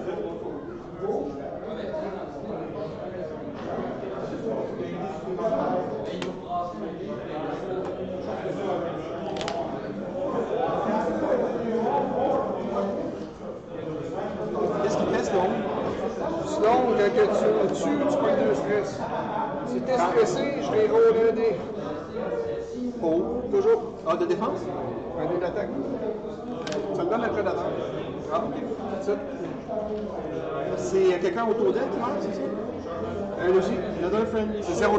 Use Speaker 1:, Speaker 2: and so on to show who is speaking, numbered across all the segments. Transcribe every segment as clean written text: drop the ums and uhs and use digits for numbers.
Speaker 1: Qu'est-ce qui fait ce long?
Speaker 2: Sinon, quand tu le tues, tu prends 2 stress. Si t'es stressé, je vais rouler un dé.
Speaker 1: Oh,
Speaker 2: Toujours.
Speaker 1: Ah, de défense?
Speaker 2: Un dé d'attaque. Ça me donne un prédateur.
Speaker 1: Ah, ok.
Speaker 2: Ça.
Speaker 1: C'est quelqu'un autour d'elle qui meurt, c'est ça?
Speaker 2: Allez-y.
Speaker 1: Another friendly.
Speaker 2: C'est 0-3.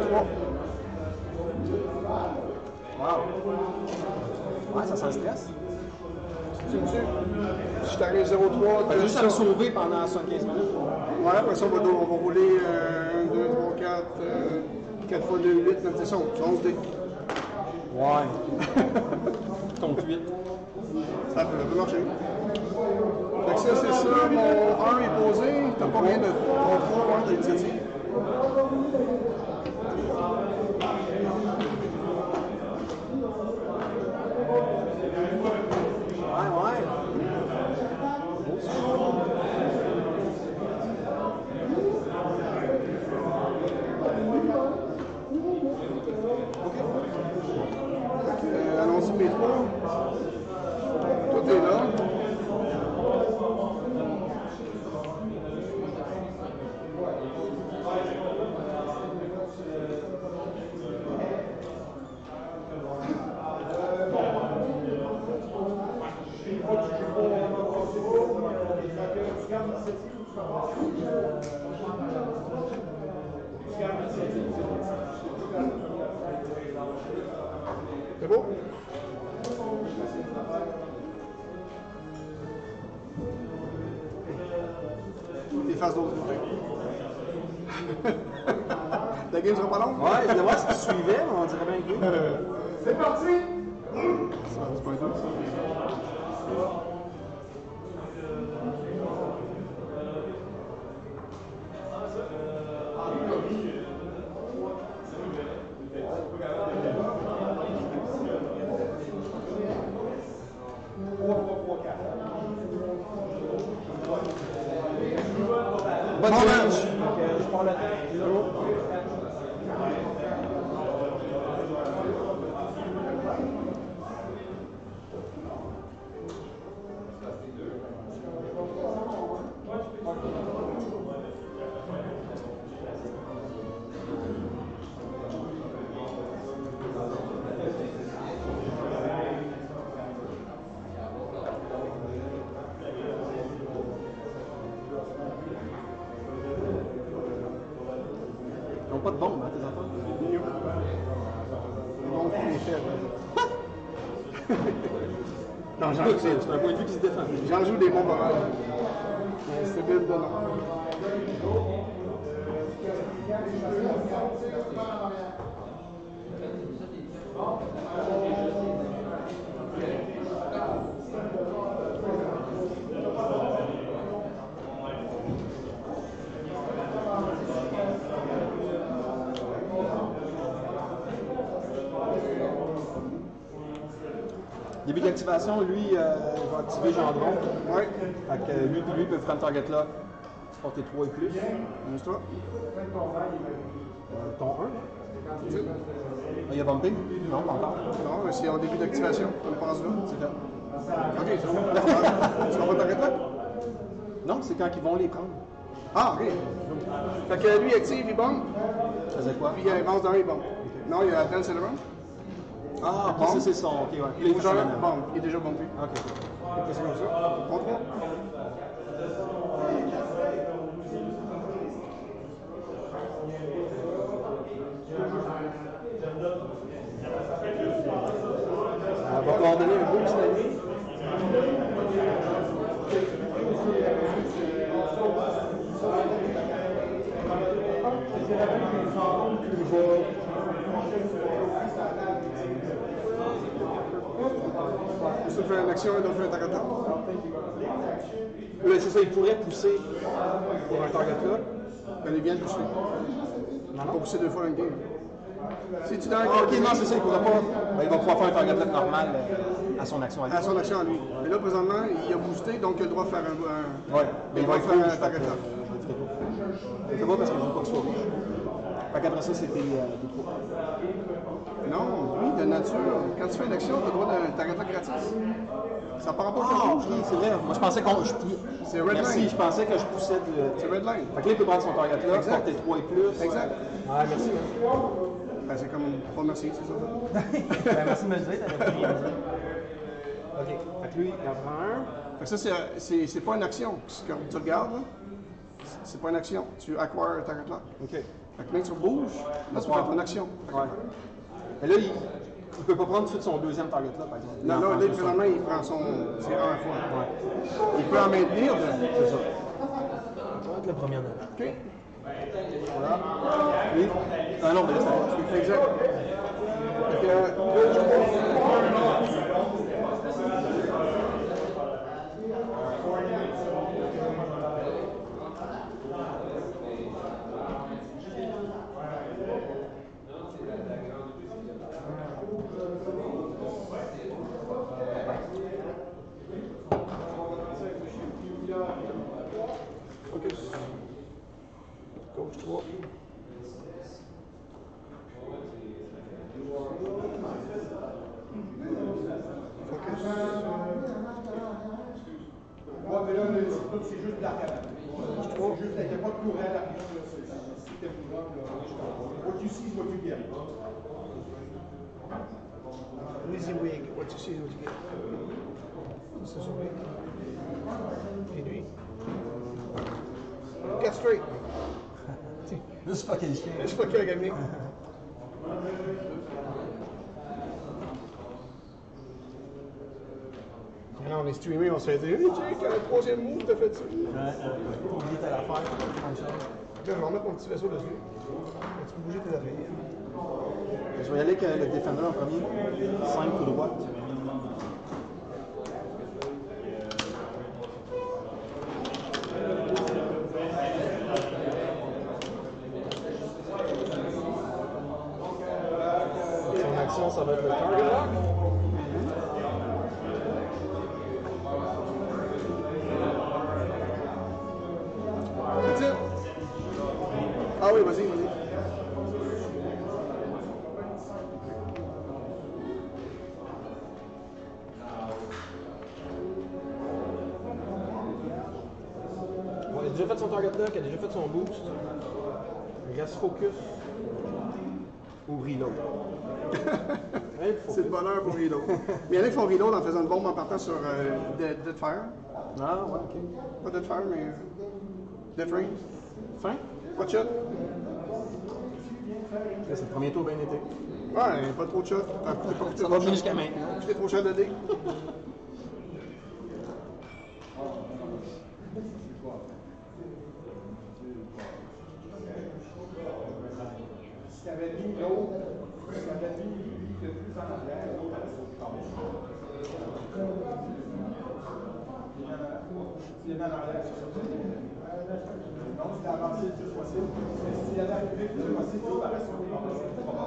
Speaker 1: Wow. Ouais, ça sent le stress.
Speaker 2: Tu me tues. Si je t'arrive 0-3,
Speaker 1: Ben, juste à me sauver pendant 75 minutes.
Speaker 2: Ouais, après ça, on va rouler 1, 2, 3, 4, 4 fois 2, 8, 9, 10, 11 dés.
Speaker 1: Ouais. Compte 8.
Speaker 2: Ça peut marcher. Fait que ça, c'est ça. Mon 1 est posé. T'as pas rien de ton 3 d'initiative.
Speaker 1: Ouais, ouais.
Speaker 2: Allons-y, métro. Tout est là. C'est beau? T'es face d'autre côté. La game sera pas longue?
Speaker 1: Ouais, je voulais voir si tu suivais, mais on dirait bien que oui.
Speaker 2: C'est parti! Ça, c'est pas un doute, ça.
Speaker 1: Bonne
Speaker 2: Bon
Speaker 1: chance.
Speaker 2: match.
Speaker 1: Je pars le temps. Ils n'ont pas de bombe, hein, tes enfants?
Speaker 2: Donc, il est faible. Non,
Speaker 1: Écoute, c'est un point de vue qui se défend.
Speaker 2: j'en joue des bons barrages. Mais c'est bien de non.
Speaker 1: Début d'activation, lui, va activer Gendron.
Speaker 2: Oui.
Speaker 1: Fait que lui peut prendre target là. Porter 3 et plus.
Speaker 2: Amuse-toi.
Speaker 1: Ton 1.
Speaker 2: C'est
Speaker 1: Ah, il y a bumping? Non, pas encore.
Speaker 2: non, c'est en début d'activation. On le passe là.
Speaker 1: C'est fait.
Speaker 2: Ok, c'est bon. Tu vas pas t'arrêter là?
Speaker 1: Non, c'est quand ils vont les prendre.
Speaker 2: Ah, ok. Fait que lui, active, il bombe.
Speaker 1: Ça faisait quoi?
Speaker 2: Puis il avance dans il bombe. Non, il y a Dance Element.
Speaker 1: Ah, ok, ça c'est son. Ok, ouais.
Speaker 2: Il est déjà bombe. Il est déjà bombé.
Speaker 1: Ok.
Speaker 2: C'est comme ça. Contre moi.
Speaker 1: On va coordonner un peu, c'est la nuit.
Speaker 2: Ça fait une action et d'autres fait un target.
Speaker 1: Oui, c'est ça, il pourrait pousser pour un target là.
Speaker 2: Ben, il vient de pousser.
Speaker 1: Non,
Speaker 2: Pas
Speaker 1: non.
Speaker 2: pousser 2 fois dans le game. Si tu donnes
Speaker 1: Ah, ok, non, c'est ça, il pourra pas. Ben, il va pouvoir faire un target lock normal à son action à lui.
Speaker 2: à son action à lui. Mais là, présentement, il a boosté, donc il a le droit de faire un
Speaker 1: Ouais, mais il va être
Speaker 2: faire
Speaker 1: rouge,
Speaker 2: un target lock.
Speaker 1: je le ferai pas. Je le ferai pas parce que je veux pas qu'il soit rouge. Fait qu'après ça, c'était des trous.
Speaker 2: Non, oui, de nature, quand tu fais une action, tu as le droit d'un target lock gratis. Ça part pas au
Speaker 1: Ah,
Speaker 2: rouge.
Speaker 1: ok, c'est vrai. Moi, je pensais qu'on.
Speaker 2: C'est red
Speaker 1: Merci,
Speaker 2: line.
Speaker 1: je pensais que je poussais de.
Speaker 2: C'est red line.
Speaker 1: Fait que là, il peut prendre son target là,
Speaker 2: Exact.
Speaker 1: porter 3 et plus.
Speaker 2: Exact.
Speaker 1: Ouais, merci.
Speaker 2: Ben, c'est comme pas merci, c'est ça.
Speaker 1: Ben, merci de me le dire, t'avais plus rien à dire. Ok, fait que lui, il en prend un.
Speaker 2: Fait que ça, c'est pas une action. Quand tu regardes, là, c'est pas une action. Tu acquires un target lock.
Speaker 1: Ok.
Speaker 2: Fait que même si tu bouges, là, tu peux faire une action.
Speaker 1: Ouais. Mais là, il peut pas prendre tout de suite son deuxième target là, par exemple.
Speaker 2: Non,
Speaker 1: Il en
Speaker 2: là,
Speaker 1: prend
Speaker 2: là,
Speaker 1: juste un.
Speaker 2: présentement, il prend son. C'est un fois.
Speaker 1: Ouais.
Speaker 2: Il peut en maintenir de.
Speaker 1: C'est ça. Ça va être le premier en avant.
Speaker 2: OK.
Speaker 1: Voilà. Oui. Ah non, mais là, c'est
Speaker 2: Exact. Fait que, focus. Gauche 3. Focus.
Speaker 3: Ouais, mais là, c'est juste de l'arcade. C'est juste, il n'y a pas de courant à l'arrière. C'était courant, là. What you see is what you get.
Speaker 2: Easy wig. What you see is what you get. C'est son wig. Et lui. Get straight.
Speaker 1: juste fucker le chien.
Speaker 2: Je sais pas qui a gagné. Là, on est streamé, on se fait dire, hey, Jake, le troisième move, t'as fait ça.
Speaker 1: Faut oublier ta affaire.
Speaker 2: Là, je vais remettre mon petit vaisseau dessus. Tu peux bouger tes affaires.
Speaker 1: Je vais y aller avec le Defender en premier. 5 coups droite. Son action, ça va être le target lock.
Speaker 2: That's it. Ah oui, vas-y, vas-y.
Speaker 1: Bon, il a déjà fait son target lock, il a déjà fait son boost. Il reste focus. Ou reload. Ouais, le
Speaker 2: C'est
Speaker 1: focus.
Speaker 2: le bonheur pour reload. Mais il y en a qui font reload en faisant une bombe en partant sur Dead Fire.
Speaker 1: Ah, ouais, ok.
Speaker 2: Pas Dead Fire, mais Death Ring.
Speaker 1: Fin?
Speaker 2: Pas de shot.
Speaker 1: Là, c'est le premier tour bien été.
Speaker 2: Ouais, pas trop de shot. T'as coûté pas coûté
Speaker 1: Ça
Speaker 2: trop
Speaker 1: va
Speaker 2: de
Speaker 1: bien
Speaker 2: shot.
Speaker 1: jusqu'à maintenant.
Speaker 2: Coûté trop cher de dés.
Speaker 3: Si t'avais mis l'autre, si t'avais mis lui de plus en arrière, l'autre avait sauté par le il est en arrière, c'est ça. Donc, c'est avancé le plus possible. Mais s'il avait arrivé le plus possible, l'autre aurait sauté par le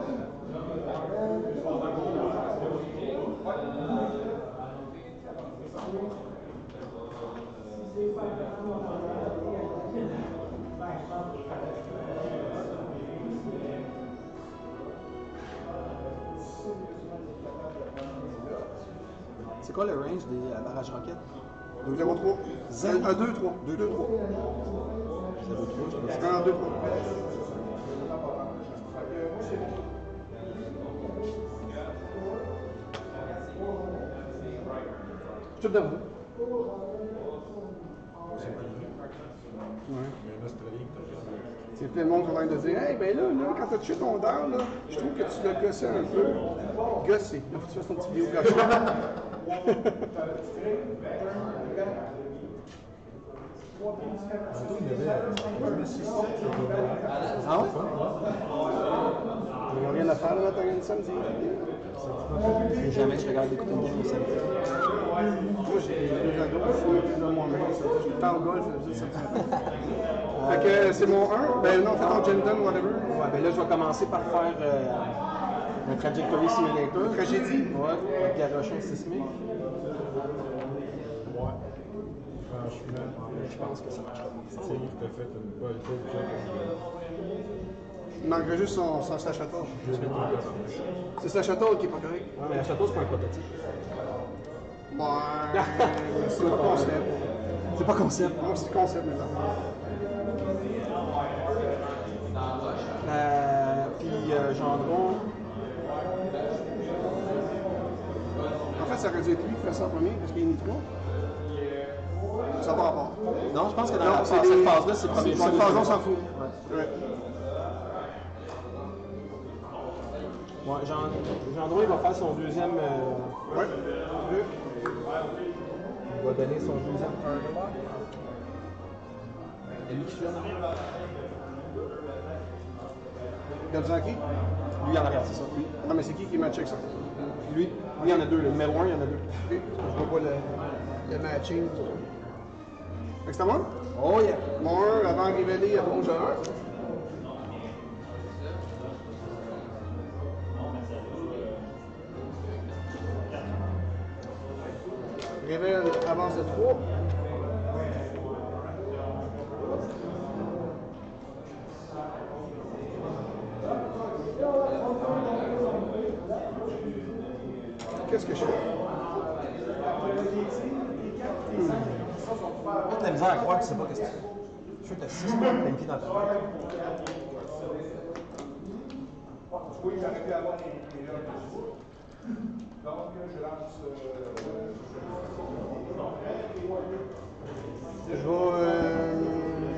Speaker 1: C'est quoi le range des barrages roquettes?
Speaker 2: 0-3. 1, 2, 3. 2, 2, 3.
Speaker 1: 0-3, je pense.
Speaker 2: 1, 2, 3. Tout devant. C'est plein de monde qui va de dire, hey, ben là, quand t'as tué ton down, là, je trouve que tu l'as gossé un peu. Gossé. Là, faut que tu fasses ton petit vidéo gossé.
Speaker 1: Ah ouais?
Speaker 2: Ils n'ont rien à faire là, dans une samedi.
Speaker 1: Jamais je regarde écouter une game au samedi.
Speaker 2: Moi, j'ai deux à gauche, là moi-même. Je suis pas au golf, ça me fait. Fait que, que c'est mon 1. Ben non, fais ton Genton, whatever.
Speaker 1: Ouais, ben là, je vais commencer par faire un Trajectory Simulator.
Speaker 2: Tragédie.
Speaker 1: Ouais, avec Garrochon sismique.
Speaker 4: Ouais. Franchement,
Speaker 1: Je pense que ça marche.
Speaker 4: tu sais, t'as fait une bonne chose.
Speaker 2: Il manquerait juste son Slash Atoll. C'est Slash Atoll qui est pas correct.
Speaker 1: Ouais, mais la château, c'est pas un prototype.
Speaker 2: Ouais, c'est pas concept.
Speaker 1: C'est pas concept.
Speaker 2: Moi, c'est concept maintenant.
Speaker 1: Puis Gendron.
Speaker 2: En fait, ça aurait dû être lui qui fait ça en premier parce qu'il est nitro. Ça va rapport.
Speaker 1: Non, je pense que dans
Speaker 2: Non,
Speaker 1: cette
Speaker 2: des-
Speaker 1: phase-là, c'est le premier
Speaker 2: Cette phase-là, on s'en fout. Ouais.
Speaker 1: Ouais, Gendron, il va faire son deuxième.
Speaker 2: Ouais.
Speaker 1: Il va donner son deuxième hurdler. Et lui qui suit en arrière.
Speaker 2: Gadzaki?
Speaker 1: Lui en arrière, c'est ça. Lui.
Speaker 2: Non, mais c'est qui match avec ça?
Speaker 1: Lui, il y en a deux. Le numéro 1, il y en a deux.
Speaker 2: Je vois pas le matching. Fait que c'est à moi?
Speaker 1: Oh yeah!
Speaker 2: Mon 1 avant de révéler à rouge à 1. Révèle avance de 3. Qu'est-ce que je fais?
Speaker 1: J'ai de la misère à croire que tu sais pas qu'est-ce que tu fais. Je suis sûr que t'as 6 mois plein pied dans ta tête.
Speaker 3: Oui, j'aurais pu avoir les gens dessus. Donc, je lance.
Speaker 2: Je vais.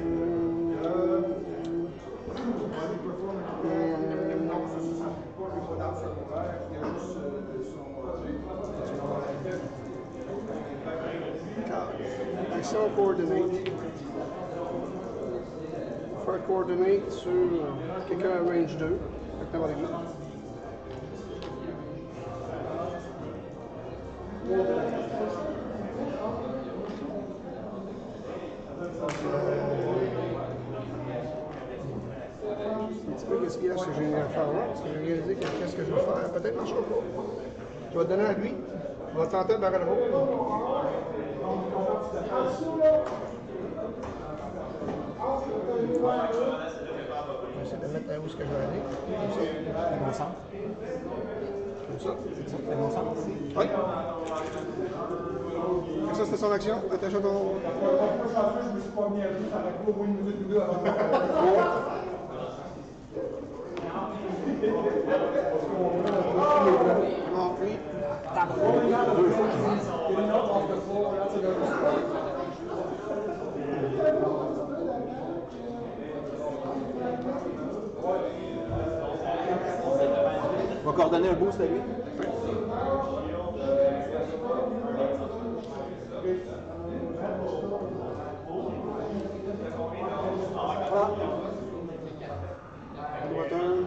Speaker 3: Non, ça ne s'applique pas le modèle secondaire, il y a juste son.
Speaker 2: Action coordinate. Faire coordinate sur quelqu'un à range 2. Fait que n'importe qui. Un petit peu gaspillage ce que j'ai à faire là, parce que j'ai réalisé que qu'est-ce que je vais faire, peut-être marchera pas. Je vais donner à lui, il va tenter de barrer le rouge. Je vais essayer de mettre où est-ce que je vais aller.
Speaker 1: Bon sens.
Speaker 2: Comme ça.
Speaker 1: C'est bon sens.
Speaker 2: Oui. Et ça, c'était son action. Attache à ton.
Speaker 3: Je me suis pas mis à lui, ça aurait pu au moins une minute ou deux avant de
Speaker 2: Non, lui.
Speaker 1: On va coordonner un boost à lui.
Speaker 2: Droite 1.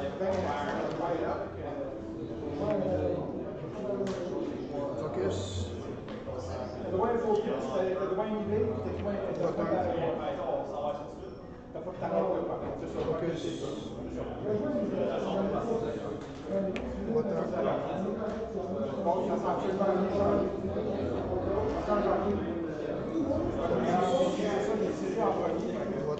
Speaker 2: Focus.
Speaker 3: droit focus, t'as droit inhiber, t'as droit
Speaker 2: Droite 1.
Speaker 3: t'as pas de talent de pas. C'est ça.
Speaker 2: Focus. Droite 1.
Speaker 3: Bon, ça sent absolument rien.
Speaker 2: Droite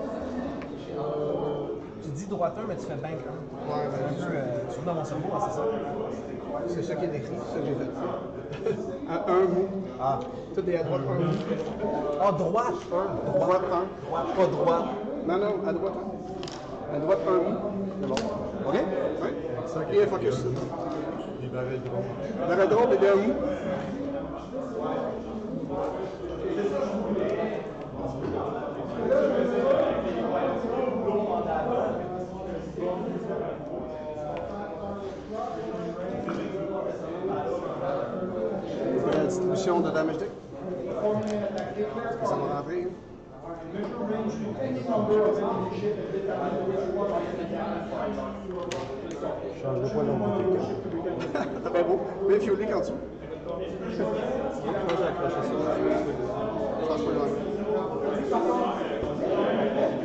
Speaker 2: 1.
Speaker 1: Tu dis droite 1, mais tu fais bank 1.
Speaker 2: Ouais,
Speaker 1: C'est un peu surtout dans mon cerveau, hein, c'est ça?
Speaker 2: c'est ça qui est décrit, c'est ça que j'ai fait. À un mot.
Speaker 1: Ah.
Speaker 2: Tout est à droite 1 mot.
Speaker 1: Ah, droite 1.
Speaker 2: Droite 1.
Speaker 1: Droite, pas droite.
Speaker 2: Non, non, à droite 1. À droite 1 mot.
Speaker 1: C'est bon. OK?
Speaker 2: Oui. Et focus.
Speaker 4: Les barils de drôle.
Speaker 2: Dans la droite, il y a un mot. La distribution de damage deck. Ça va rentrer.
Speaker 4: Je changerai pas l'ombre de quelqu'un.
Speaker 2: T'as bien beau. Mais fiolé quand tu.
Speaker 1: Moi, j'ai accroché ça.
Speaker 2: Je pense pas loin.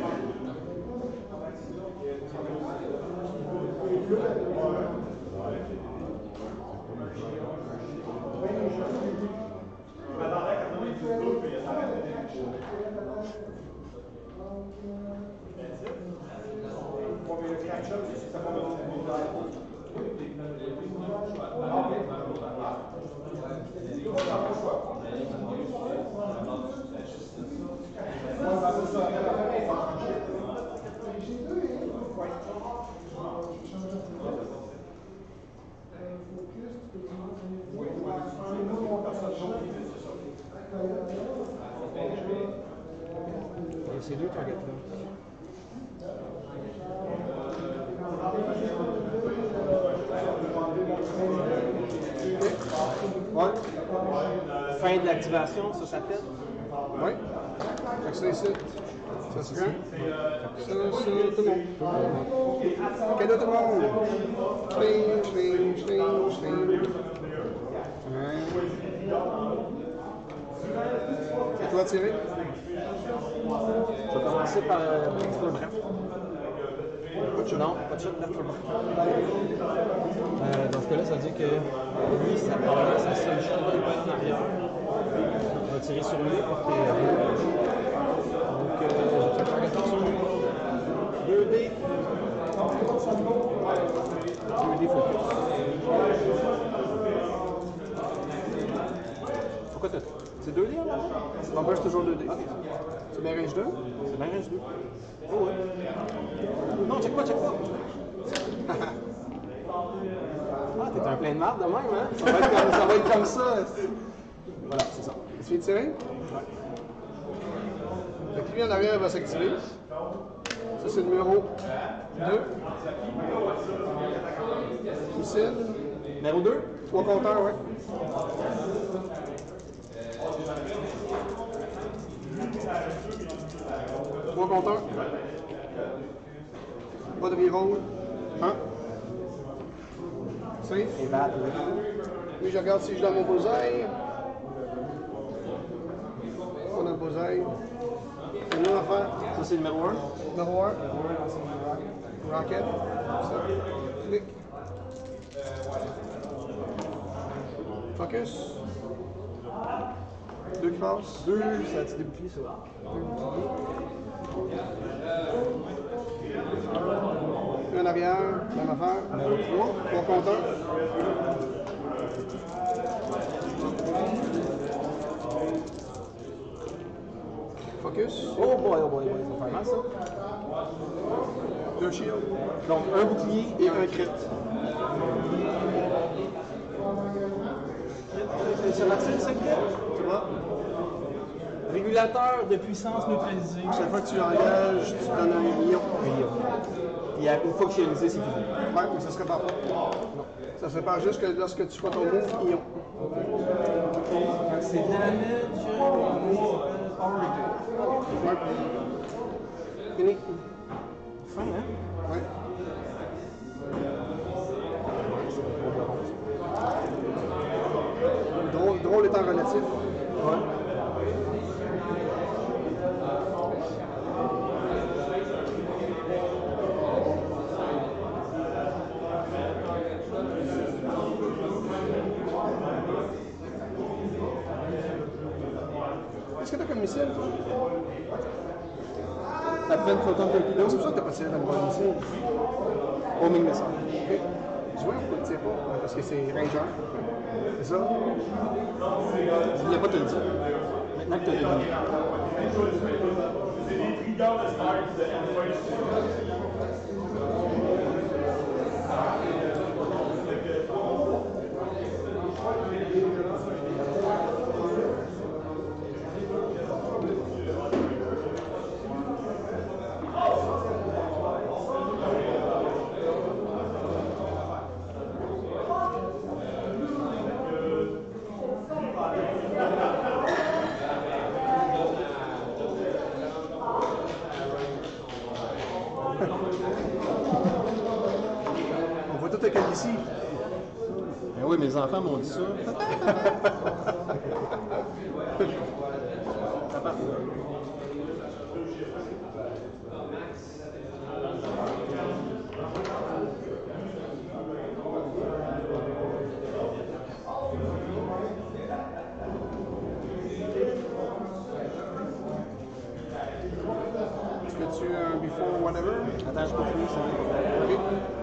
Speaker 1: Et ces deux targets-là.
Speaker 2: Ouais.
Speaker 1: Fin de l'activation, ça s'appelle.
Speaker 2: Oui. Fait que ça ici. Ça se prend. Ça, tout le monde. Ok, là, tout le monde. Schling. Ouais. C'est toi tirer?
Speaker 1: Je vais commencer par l'exploit bref. Non, pas de shot left for bref. Dans ce cas-là, ça veut dire que lui, ça probablement sa seule shot qui peut être en arrière. On va tirer sur lui pour qu'il donc, je vais faire targeter sur lui. 2D. 2D focus. Pourquoi t'as... C'est 2D là?
Speaker 2: Mon père, c'est toujours 2D. C'est bien range 2?
Speaker 1: C'est bien range 2. Oh ouais. Non, check pas. Ah, t'es un plein de marde de même, hein?
Speaker 2: Ça va être comme ça. Voilà, c'est ça. Tu viens de tirer? Ouais. Lui en arrière va s'activer. Ça, c'est le numéro 2. Missile.
Speaker 1: Numéro 2?
Speaker 2: 3 compteurs, ouais. Trois compteurs. Pas de reroll. 1. Safe.
Speaker 1: Et bat, oui.
Speaker 2: Lui, je regarde si je donne mon bullseye. On a le bullseye. C'est une autre affaire.
Speaker 1: Ça, c'est le numéro 1.
Speaker 2: Numéro 1. Rocket. Ça. Clic. Focus. 2 qui passent.
Speaker 1: 2, ça a-tu des boucliers, ça? 2 boucliers.
Speaker 2: Un arrière, même affaire.
Speaker 1: Numéro 3.
Speaker 2: 3 compteurs. Focus.
Speaker 1: Oh boy, ça va faire mal, ça.
Speaker 2: 2 shields.
Speaker 1: Donc, un bouclier
Speaker 2: Et un crit.
Speaker 1: C'est Martine, ça, crit?
Speaker 2: Tu vois?
Speaker 5: Régulateur de puissance neutralisée.
Speaker 2: Chaque fois que tu engages, tu donnes 1 million.
Speaker 1: Et une fois que j'ai réalisé, c'est fini.
Speaker 2: Ouais, mais ça se répare pas. Non. Ça se répare juste que lorsque tu fais ton move, ion.
Speaker 5: C'est damage, power rating.
Speaker 2: Ouais. Fini.
Speaker 1: Fin, hein?
Speaker 2: Ouais. Drôle étant relatif.
Speaker 1: Ouais.
Speaker 2: Qu'est-ce que t'as comme missile, toi?
Speaker 1: La peine flottant torpedo.
Speaker 2: C'est pour ça que t'as pas tiré dans le bon missile.
Speaker 1: Homing missile.
Speaker 2: Ok. Tu vois pourquoi tu tires pas? Parce que c'est Ranger. C'est ça?
Speaker 1: Je voulais pas te le dire. Maintenant que tu l'as dit.
Speaker 2: On voit tout avec ici.
Speaker 1: Ben oui, mes enfants m'ont dit ça. Ça part.
Speaker 2: Tu fais-tu un before whatever?
Speaker 1: Attends, je peux finir ça.
Speaker 2: Ok.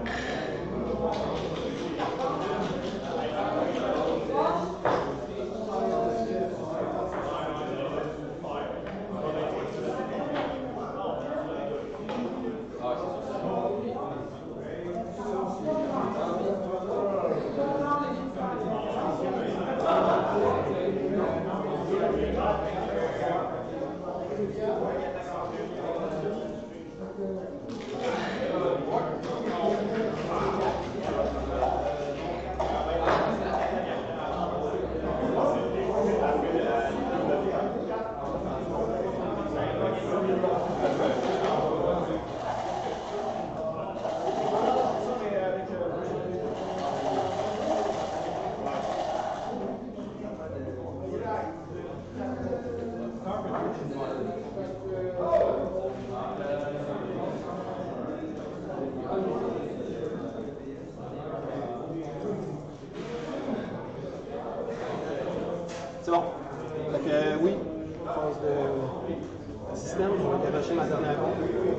Speaker 1: C'est bon. Fait que oui, phase de système, je vais garocher ma dernière ronde.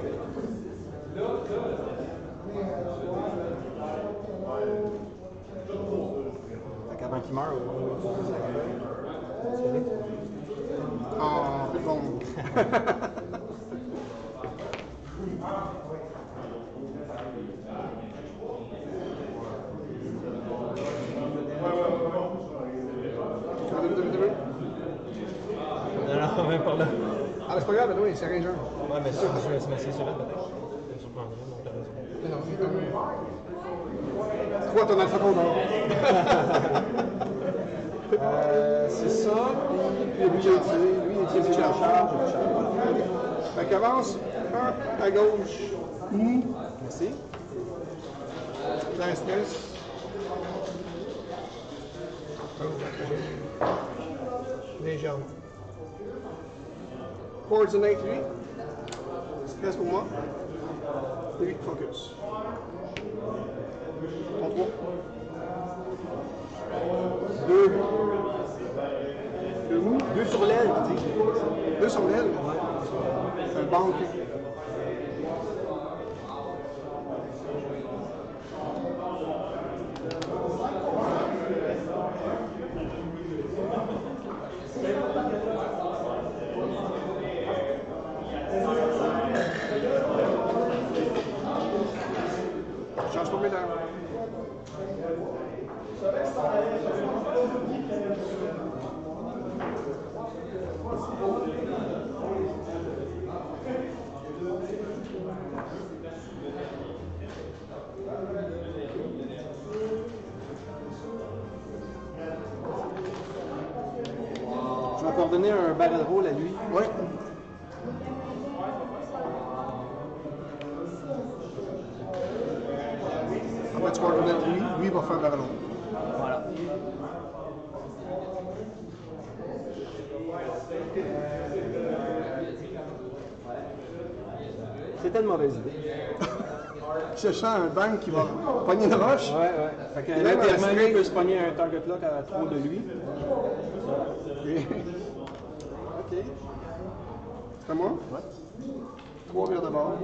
Speaker 1: Fait qu'avant qu'il meure, on va poser la gueule. Tu connais?
Speaker 2: En plus bon.
Speaker 1: Non, même par là.
Speaker 2: Ah, c'est pas grave, oui, c'est rien.
Speaker 1: Ouais, mais ça, je vais se mettre sur là peut-être. Ça me surprendrait, donc t'as raison.
Speaker 2: C'est quoi ton alpha condor?
Speaker 1: C'est ça, puis lui, il a tiré, lui, il a tiré en charge, j'ai charge. Voilà.
Speaker 2: Fait qu'avance, un à gauche, mou,
Speaker 1: Merci.
Speaker 2: plein stress. Légèrement. Coordinate lui. Stress pour moi. Lui, focus. Ton 3. 2. 2 mou.
Speaker 1: 2 sur l'aile, tu dis.
Speaker 2: 2 sur l'aile. Un banque. Change pas mes dents.
Speaker 1: Je vais encore donner un barrel roll à lui.
Speaker 2: Oui. En fait, tu coordonnes lui, lui va faire le ballon.
Speaker 1: Voilà. C'était une mauvaise idée.
Speaker 2: Je sens un bang qui va pogner une roche.
Speaker 1: Ouais. Fait que
Speaker 2: Et
Speaker 1: là,
Speaker 2: même
Speaker 1: Therman,
Speaker 2: un
Speaker 1: il peut se pogner un target lock à 3 de lui.
Speaker 2: Et-
Speaker 1: OK.
Speaker 2: C'est à moi?
Speaker 1: Ouais.
Speaker 2: 3 vires de bord.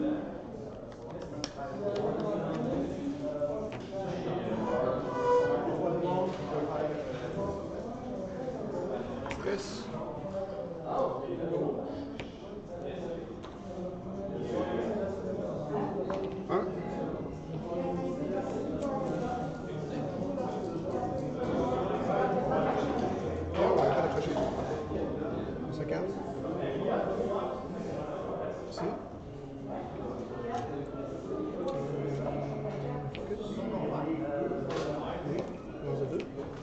Speaker 2: Stress. Un. On va pas l'accrocher. On se calme. Ici. Focus. Oui, 11 à 2.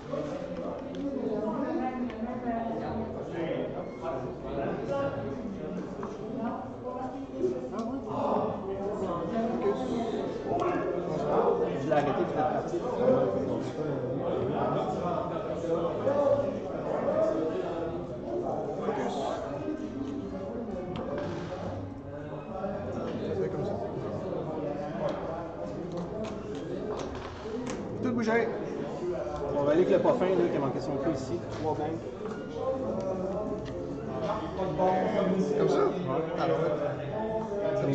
Speaker 2: Focus.
Speaker 1: Je l'ai arrêté de la partie.
Speaker 2: Focus. C'est comme ça. Tout bouger.
Speaker 1: On va aller avec le pas fin, là, qui a manqué son coup ici. 3 bangs.
Speaker 2: Comme ça? Alors,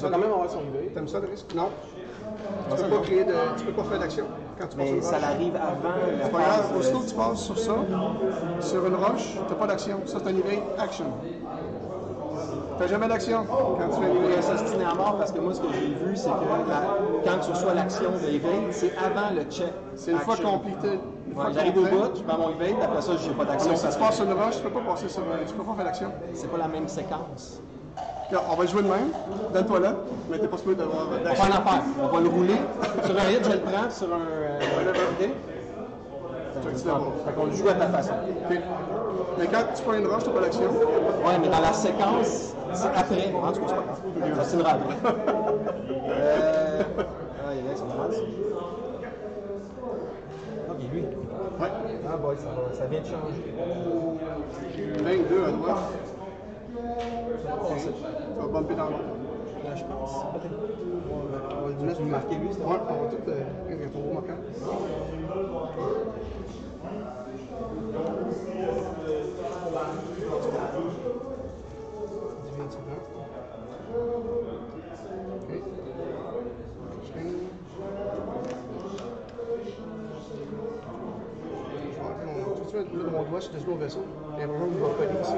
Speaker 1: il va quand même avoir son idée.
Speaker 2: T'aimes ça le risque? Non. Tu peux pas faire d'action quand tu passes sur
Speaker 1: Mais
Speaker 2: une
Speaker 1: ça
Speaker 2: roche.
Speaker 1: l'arrive avant la
Speaker 2: C'est pas grave,
Speaker 1: phase.
Speaker 2: aussitôt que tu passes sur ça, sur une roche, t'as pas d'action. Ça, c'est un evade action. T'as jamais d'action quand tu fais un
Speaker 1: Il
Speaker 2: evade
Speaker 1: va
Speaker 2: action.
Speaker 1: s'ostiner à mort parce que moi, ce que j'ai vu, c'est que quand tu reçois l'action de evade, c'est avant le check.
Speaker 2: C'est une fois
Speaker 1: action.
Speaker 2: complété. Une fois
Speaker 1: Ouais, j'arrive au
Speaker 2: complet.
Speaker 1: bout, je prends mon evade, après ça, j'ai pas d'action.
Speaker 2: Mais si
Speaker 1: parce
Speaker 2: tu
Speaker 1: que
Speaker 2: passes sur une roche, tu peux pas passer sur tu peux pas faire d'action.
Speaker 1: c'est pas la même séquence.
Speaker 2: Regarde, on va jouer de même. Donne-toi là, mais t'es pas supposé d'avoir
Speaker 1: On va
Speaker 2: d'action.
Speaker 1: faire l'affaire. On va le rouler. Sur un hit, je le prends. Sur un. OK? Fait qu'on le joue à ta façon.
Speaker 2: Ok. Mais quand tu prends une roche, t'as pas d'action.
Speaker 1: Ouais, mais dans la séquence, c'est après. En tout cas, c'est pas grave. Ça s'ostinera après. Ah, il y a c'est normal, ça. Ok, lui.
Speaker 2: Ouais.
Speaker 1: Ah, boy, ça vient de changer.
Speaker 2: 22 à droite.
Speaker 1: Passer.
Speaker 2: Tu vas bumper dans l'autre.
Speaker 1: Là, je pense. Peut-être.
Speaker 2: On va
Speaker 1: Tu veux marquer lui, c'est
Speaker 2: Ouais, on va tout. Il y a ton gros marqueur. Ok. Je vais mettre mon doigt sur le vaisseau. Et vraiment, il va coller ici.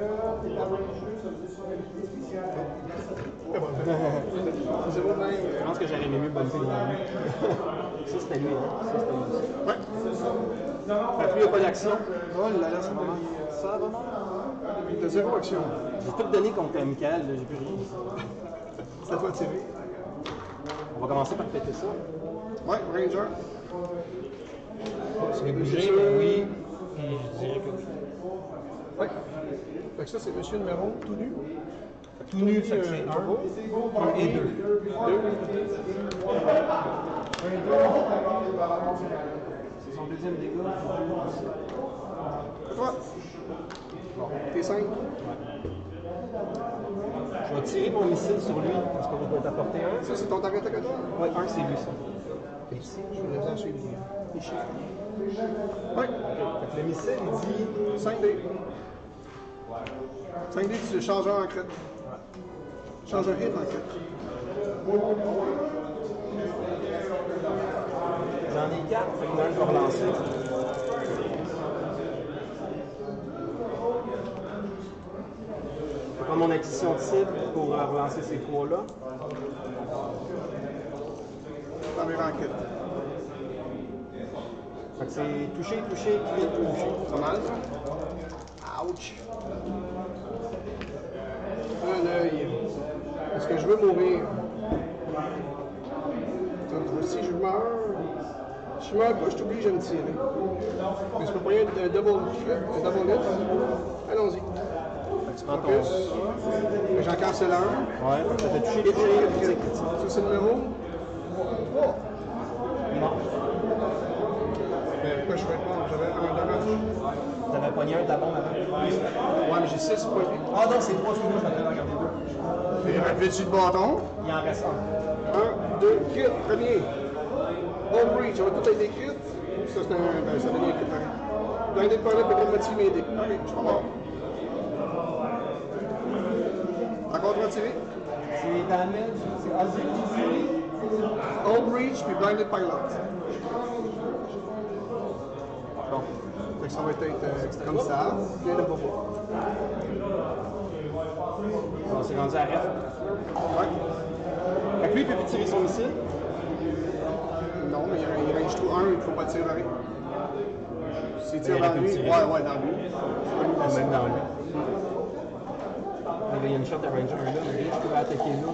Speaker 2: C'est bon, même.
Speaker 1: Je pense que j'aurais aimé mieux bumper dans lui. Ça, c'était lui. Hein? Ça, c'était lui.
Speaker 2: Ouais.
Speaker 1: Fait que lui, il n'y a pas d'action.
Speaker 2: Oh là là, c'est vraiment.
Speaker 1: Ça, vraiment?
Speaker 2: T'as zéro action.
Speaker 1: J'ai tout donné contre Michael, là, j'ai plus rien.
Speaker 2: C'est à toi de tirer.
Speaker 1: On va commencer par péter ça.
Speaker 2: Ouais, Ranger.
Speaker 1: Je vais bouger, oui. Et je dirais que oui.
Speaker 2: Ouais. Fait que ça, c'est monsieur numéro tout nu.
Speaker 1: Tout nu, fait que c'est 1 et 2. 2. C'est son deuxième dégât.
Speaker 2: Toi. T'es 5.
Speaker 1: Je vais tirer mon missile sur lui, parce qu'on va t'apporter un.
Speaker 2: Ça, c'est ton target à toi.
Speaker 1: Ouais, un, c'est lui, ça.
Speaker 2: Ici, je vais laisser suivre les chiffres. Ouais.
Speaker 1: Fait que le missile, il dit
Speaker 2: 5D. 5D, tu changes un en crit. Change un hit en crit.
Speaker 1: j'en ai 4, fait que là, je vais relancer. Je vais prendre mon acquisition de cible pour relancer ces trois-là.
Speaker 2: T'en mets en crit.
Speaker 1: Fait que c'est touché, touché, crit, touché.
Speaker 2: C'est mal, ça? Ouch! Un œil. Est-ce que je veux mourir? Si je meurs, si je meurs pas, je suis obligé de me tirer. Mais je peux pas y avoir un double hit. Allons-y.
Speaker 1: Fait que tu prends ton.
Speaker 2: Plus. Mais j'en cancelle un.
Speaker 1: Ouais, ça fait toucher, toucher, critique.
Speaker 2: Ça, c'est le numéro 3.
Speaker 1: Non.
Speaker 2: Mais pourquoi je fais pas? J'avais un dommage.
Speaker 1: T'avais pogné un de la bombe avant.
Speaker 2: Ouais, mais j'ai 6 points.
Speaker 1: Ah non, c'est 3 sous-deux, je m'appelle à regarder 2.
Speaker 2: Il reste du bâton.
Speaker 1: Il en reste un.
Speaker 2: 1, 2, crit, premier. Home breach, on va tout être des crits. Ça, c'est un. Ben, ça devient un crit pareil. Blinded pilot, peut pas moitié m'aider. Ok, je suis mort. Encore droit de tirer.
Speaker 1: C'est damage, c'est Ozzy.
Speaker 2: Home breach, puis blinded pilot.
Speaker 1: Bon.
Speaker 2: Fait que ça va être comme ça. Bien de bobo.
Speaker 1: On s'est rendu à F.
Speaker 2: Ouais.
Speaker 1: Fait que lui, il peut plus tirer son missile.
Speaker 2: Non, mais il range tout 1, il ne faut pas tirer dans lui. S'il tire
Speaker 1: Il aurait
Speaker 2: dans
Speaker 1: pu
Speaker 2: lui,
Speaker 1: tirer.
Speaker 2: ouais, dans lui.
Speaker 1: Même dans lui. Il y a une shot à Ranger là, mais je peux attaquer là.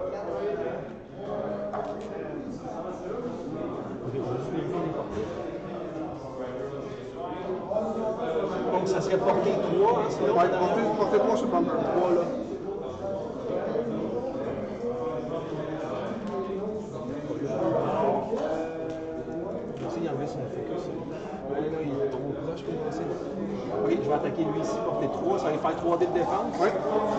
Speaker 1: Ok, je vais juste vérifier les portées. Donc ça serait porté 3, hein, sinon.
Speaker 2: Ouais, portez 3 sur le bumper. 3 là.
Speaker 1: Je vais essayer d'enlever son focus. Ouais, là, il est trop proche pour moi. Ok, je vais attaquer lui ici, porter 3, ça va lui faire 3 dés de défense.
Speaker 2: Ouais.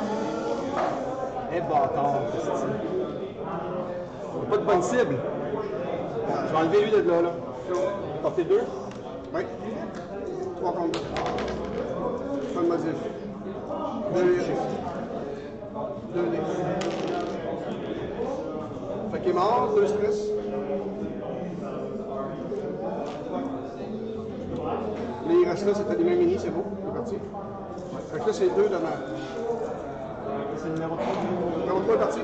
Speaker 1: Eh bâtard, c'est pas de bonne cible. Je vais enlever lui de là. Porter 2.
Speaker 2: Oui. 3 contre 2. Pas de modif. 2 hits. 2 hits. Fait qu'il est mort, 2 stress. Là, il reste là, c'était des mêmes mini, c'est beau, il est parti. Fait que là, c'est 2 dommages.
Speaker 1: C'est le numéro 3.
Speaker 2: Numéro 3 est parti.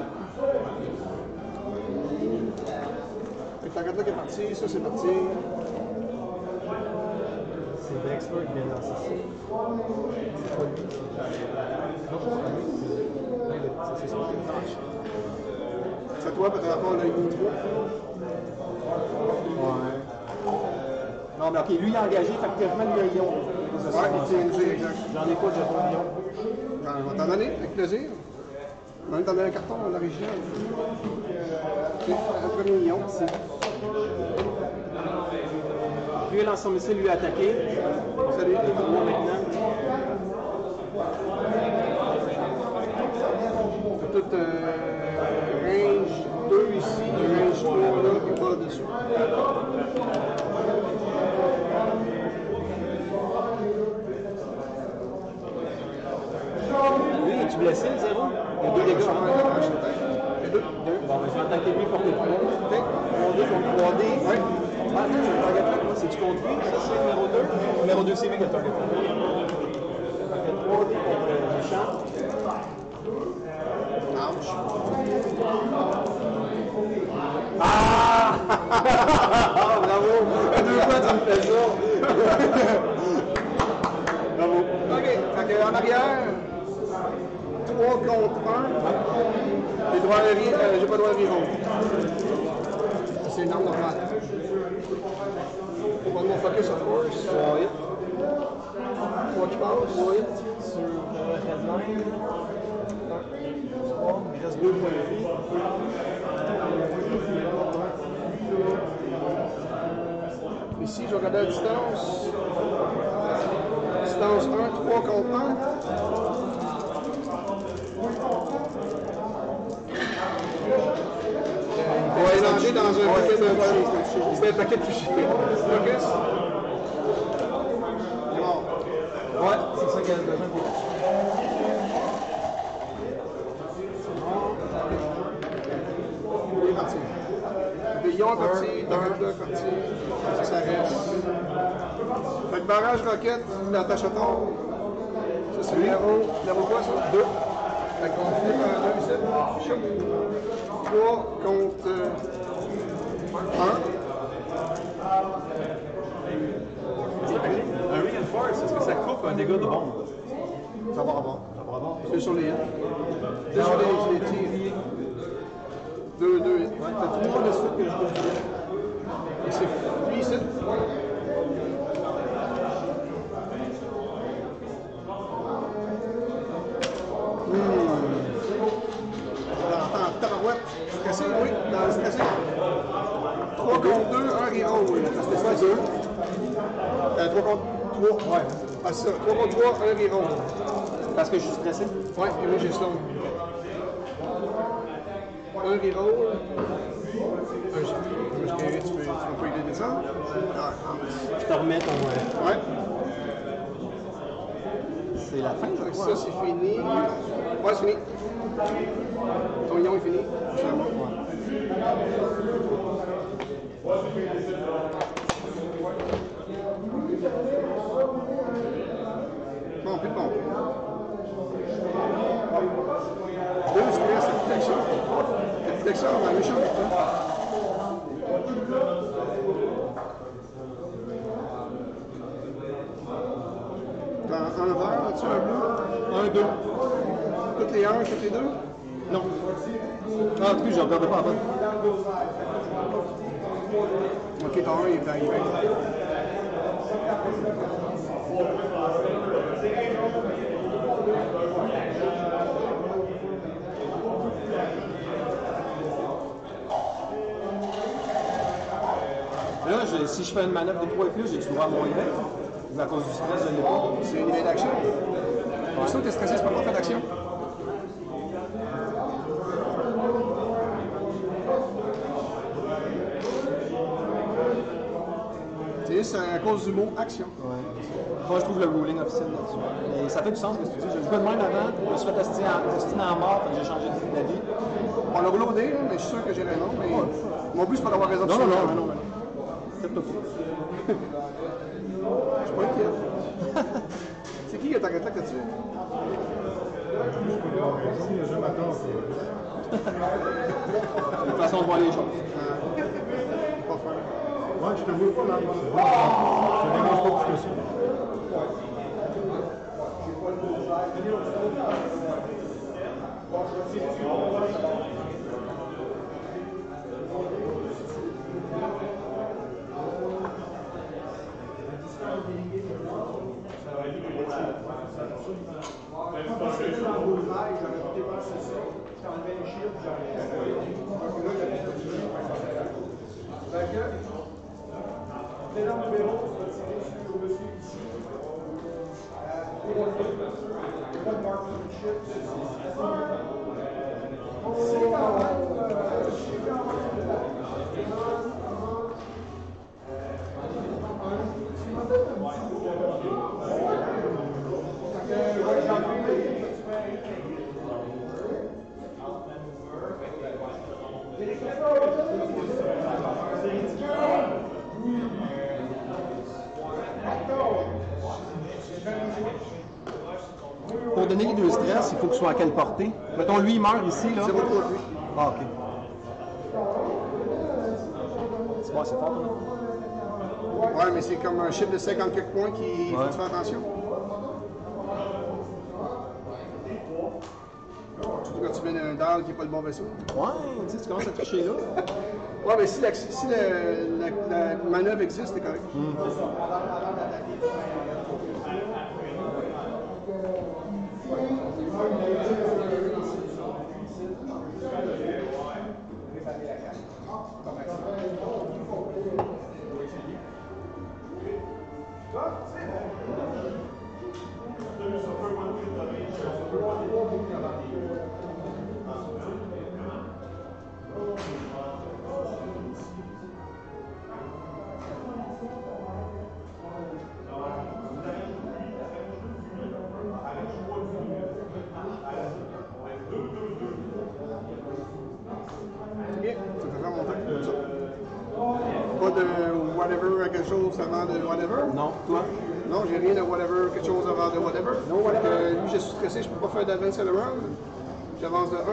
Speaker 2: Fait que la carte là qui est partie, ça c'est parti.
Speaker 1: C'est Dexter qui vient lancer ça. C'est pas lui. Non, c'est pas lui. C'est ça qui est tâche.
Speaker 2: C'est toi, peut-être rapport à la ligne 3.
Speaker 6: Ouais. Non, mais ok, lui il est engagé, fait que quasiment lui il a Lyon.
Speaker 2: Ouais, TNG, exact.
Speaker 6: J'en ai pas, j'ai pas Lyon.
Speaker 2: Ben, on va t'en donner, avec plaisir. On va même t'en donner un carton à l'original. Ok, un premier million.
Speaker 6: Lui il lance son missile, lui a attaqué.
Speaker 2: Salut.
Speaker 6: Moi maintenant.
Speaker 2: C'est tout range 2 ici, range 3 là, qui est pas là-dessus.
Speaker 6: Lui, es-tu blessé, le 0? Il y a 2 dégâts.
Speaker 2: Les deux.
Speaker 6: Bon, ben, je vais attaquer lui pour que 3. 3D contre 3D.
Speaker 2: Oui.
Speaker 6: Ah, attends, j'ai un target lock. C'est-tu contre lui? Ça, c'est numéro 2. Numéro 2, c'est lui qui a le target lock. Fait que 3D contre le méchant.
Speaker 2: Ouch.
Speaker 6: Ah! Bravo! 2 fois, tu me fais ça. Bravo.
Speaker 2: OK, fait que en arrière, 3 contre 1. J'ai droit à rien, j'ai pas droit à rien. C'est une arme normale. On va mon focus of force. 3 hits. 3 qui passe. 3 hits.
Speaker 1: Sur le headline. 3. Il reste 2 points de vie.
Speaker 2: Ici, je vais regarder la distance. Distance 1, 3 contre 1. On va élanger dans un paquet de touchés. C'est un paquet de touchés. Focus. Il est mort.
Speaker 1: Ouais, c'est ça qu'elle a besoin pour.
Speaker 2: Il est parti. Lion est parti, Darda est parti. Ça reste. Fait que barrage roquette, la tâche à tort. Ça, c'est numéro quoi, ça? 2. Fait qu'on finit par 2 ici. 3 contre 1.
Speaker 1: Un reinforce, est-ce que ça coupe un dégât de bombe?
Speaker 2: Ça va avoir.
Speaker 1: Ça va bon.
Speaker 2: C'est sur les hits. C'est sur les tirs. 2 hits.
Speaker 6: Ouais, t'as 3 de suite que je peux faire.
Speaker 2: Et c'est lui ici. Dans tabarouette. Stressé, oui, dans le stressé. 3 contre 2, 1 reroll. Parce que c'est 2. 3 contre 3. Ouais. Ah, c'est ça. 3 contre 3, 1 reroll.
Speaker 6: Parce que je suis stressé.
Speaker 2: Ouais, et moi j'ai stone. 1 reroll. Tu peux pas aider de ça?
Speaker 6: Je te remets ton.
Speaker 2: Ouais.
Speaker 6: C'est la fin, je crois.
Speaker 2: Ça, c'est fini. Ouais, c'est fini. Ton lion est fini. C'est à moi. Bon, plus de bon. 2 stress, c'est protection. La protection, on va méchant avec toi. Dans un vert, as-tu un bleu? 1, 2. Toutes les 1, toutes les 2?
Speaker 6: Non. Ah, en tout cas, je ne regardais pas avant.
Speaker 2: Ok, ton 1 il est arrivé.
Speaker 6: Là, si je fais une manœuvre de 3 et plus, j'ai-tu droit à mon éveil? Ou à cause du stress, je ne l'ai pas?
Speaker 2: C'est une idée d'action. Pour ça, t'es stressé, c'est pas faire d'action. C'est à cause du mot action.
Speaker 6: Ouais. Moi, je trouve le ruling officiel là-dessus. Mais ça fait du sens ce que tu dis. Je le dis pas de même avant, je me suis fait astiner en mort, j'ai changé d'avis.
Speaker 2: On l'a reloadé, là, mais je suis sûr que j'ai raison. Mais mon but, c'est pas d'avoir raison.
Speaker 6: Non, non, non, non, non. Faites-toi pas.
Speaker 2: Je suis pas inquiet. C'est qui ta réflexe là-dessus?
Speaker 4: Je m'attends.
Speaker 6: C'est une façon de voir les choses.
Speaker 2: Pas faire.
Speaker 4: Ouais, je te vois pas là. Je te dérange pas plus que ça.
Speaker 6: Pour donner les deux stress, il faut que ce soit à quelle portée? Mettons, lui, il meurt ici, là.
Speaker 2: C'est bon pour lui.
Speaker 6: Ah, ok. C'est bon, c'est fort, là.
Speaker 2: Ouais, mais c'est comme un chiffre de 50 quelques points qui faut faire attention. Surtout quand tu mets un dalle qui n'est pas le bon vaisseau.
Speaker 6: Ouais, tu sais, tu commences à tricher là.
Speaker 2: Ouais, mais si la manœuvre existe, c'est correct. C'est bien, ça fait faire mon temps comme ça. Pas de whatever à quelque chose avant de whatever?
Speaker 6: Non, toi?
Speaker 2: Non, j'ai rien de whatever, quelque chose avant de whatever. Non, whatever. Lui, je suis stressé, je peux pas faire d'advance at the round. J'avance de 1.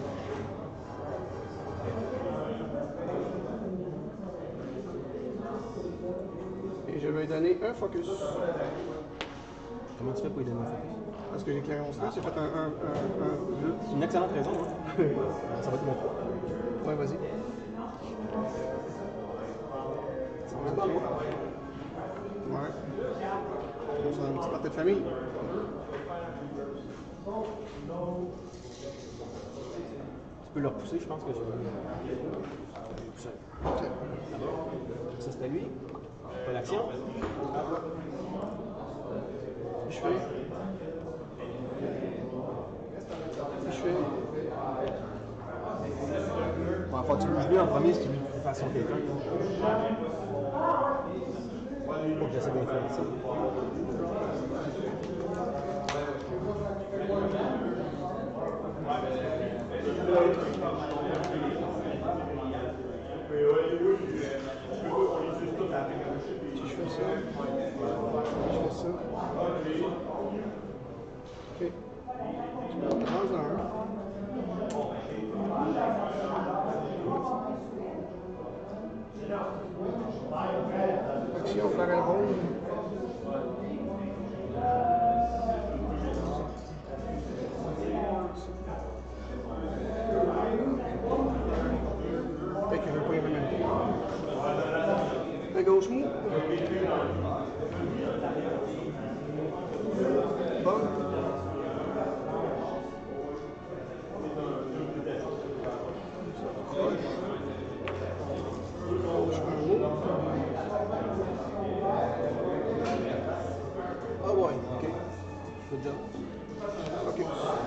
Speaker 2: Et je vais lui donner un focus.
Speaker 6: Comment tu fais pour lui donner un focus?
Speaker 2: Parce que j'ai éclairé mon stress, j'ai fait un bleu.
Speaker 6: C'est une excellente raison, hein? Ça va être mon 3.
Speaker 2: Ouais, vas-y.
Speaker 6: C'est pas moi.
Speaker 2: Ouais. C'est un petit parti de famille.
Speaker 6: Tu peux le repousser, je pense que je vais le pousser.
Speaker 2: Ok.
Speaker 6: Ça, c'était lui. Pas l'action.
Speaker 2: Je fais. Je fais.
Speaker 6: Bon, faut que tu bouges lui en premier si tu veux de façon quelqu'un. Faut que j'essaie d'influencer.
Speaker 2: Si je fais ça. Je fais ça. Ok. Je me prends un. Action, faire un rôle. Fait que je veux pas y remettre. Fait gauche mou. Bon.
Speaker 6: Ah ouais, ok. Good job.
Speaker 2: Ok.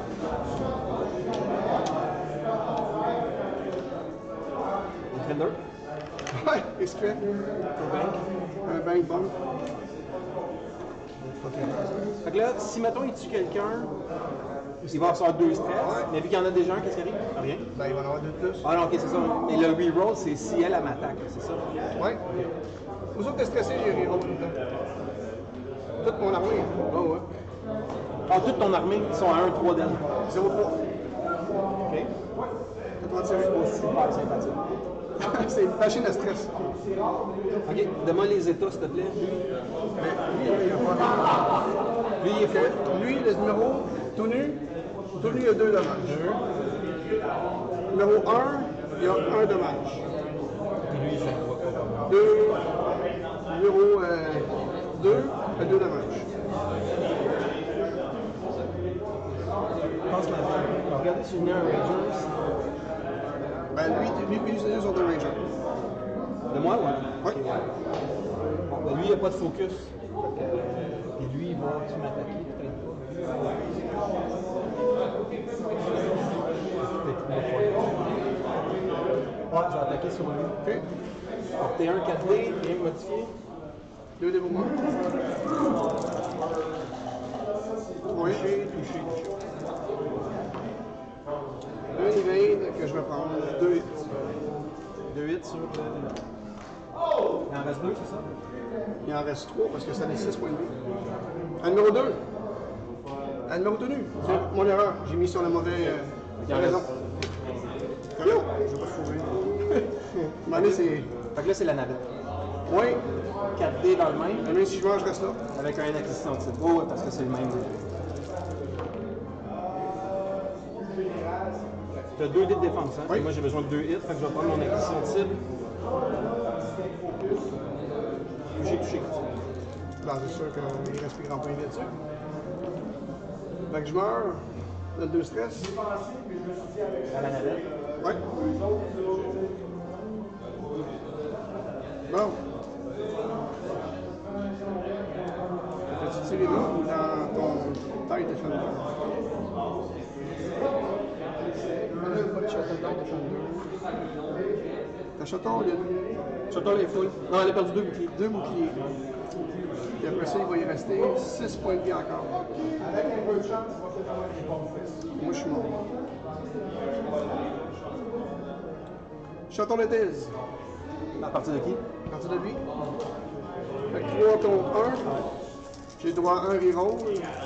Speaker 6: Defender.
Speaker 2: Ouais, qu'est-ce qu'il fait? Un bank bon.
Speaker 6: Fait que là, si mettons il tue quelqu'un, Il va recevoir 2 stress, mais vu qu'il y en a déjà un, qu'est-ce qui arrive? Rien.
Speaker 2: Ben, il va en avoir 2 de plus.
Speaker 6: Ah non, ok, c'est ça. Et le reroll, c'est si elle m'attaque, c'est ça?
Speaker 2: Ouais. Vous autres, t'es stressé, j'ai reroll tout le temps. Toute mon armée.
Speaker 6: Ah ouais. Ah, toute ton armée, ils sont à 1-3 d'elle.
Speaker 2: 0-3.
Speaker 6: Ok.
Speaker 2: Tout entier.
Speaker 6: Super sympathique.
Speaker 2: C'est une machine à stress.
Speaker 6: Ok, demande les états, s'il te plaît.
Speaker 2: Mais lui, il a pas
Speaker 6: Lui, il est fait.
Speaker 2: Lui, le numéro tout nu il a 2 dommages. Numéro 1, il a 1 dommage.
Speaker 1: Puis lui, il fait quoi?
Speaker 2: 2, numéro 2 a 2 dommages.
Speaker 6: Je pense que regardez si je venais un Rangers.
Speaker 2: Ben lui, ils sont 2 rangers.
Speaker 6: De moi, ouais?
Speaker 2: Oui.
Speaker 6: Bon, ben lui, il n'y a pas de focus.
Speaker 1: Puis lui, il va-tu m'attaquer? Peut-être pas.
Speaker 6: Ouais, je vais attaquer sur lui.
Speaker 2: OK.
Speaker 6: Portez 1 4D, rien modifié.
Speaker 2: 2 dévouements. Oui.
Speaker 6: Touché.
Speaker 2: 2 evade que je vais prendre. 2 hits.
Speaker 6: 2 hits sur le. Il en reste 2, c'est ça?
Speaker 2: Il en reste 3 parce que ça a 6 points de vie. À numéro 2. À numéro tenu. C'est mon erreur. J'ai mis sur le mauvais.
Speaker 6: Il en
Speaker 2: raison.
Speaker 6: reste.
Speaker 2: Yo! Je vais pas te fourrer. Mané, c'est.
Speaker 6: Fait que là, c'est la navette.
Speaker 2: Oui.
Speaker 6: 4D dans le même,
Speaker 2: Même si je mange, je reste là.
Speaker 6: avec un acquisition de titre. Oh, ouais, parce que c'est le même. Tu as 2 dés de défense, hein?
Speaker 2: Oui.
Speaker 6: Et moi, j'ai besoin de 2 hits, fait que je vais prendre mon acquisition de cible. Touché.
Speaker 2: Là, c'est sûr qu'il respire en point là-dessus. Fait que je meurs. Le 2 stress.
Speaker 6: À la navette.
Speaker 2: Oui. Bon. Peux-tu tirer là ou dans ton taille de Thunder? Ta chaton,
Speaker 6: Chaton est full. Non, elle a perdu 2 boucliers.
Speaker 2: 2 boucliers. Et après ça, il va y rester 6 points de vie encore.
Speaker 3: Avec un peu de chance, tu vas peut-être avoir des bonnes fesses.
Speaker 2: Moi, je suis mort. Chaton de thèse.
Speaker 6: À partir de qui?
Speaker 2: À partir de lui. Fait que 3 contre 1. J'ai droit à un reroll.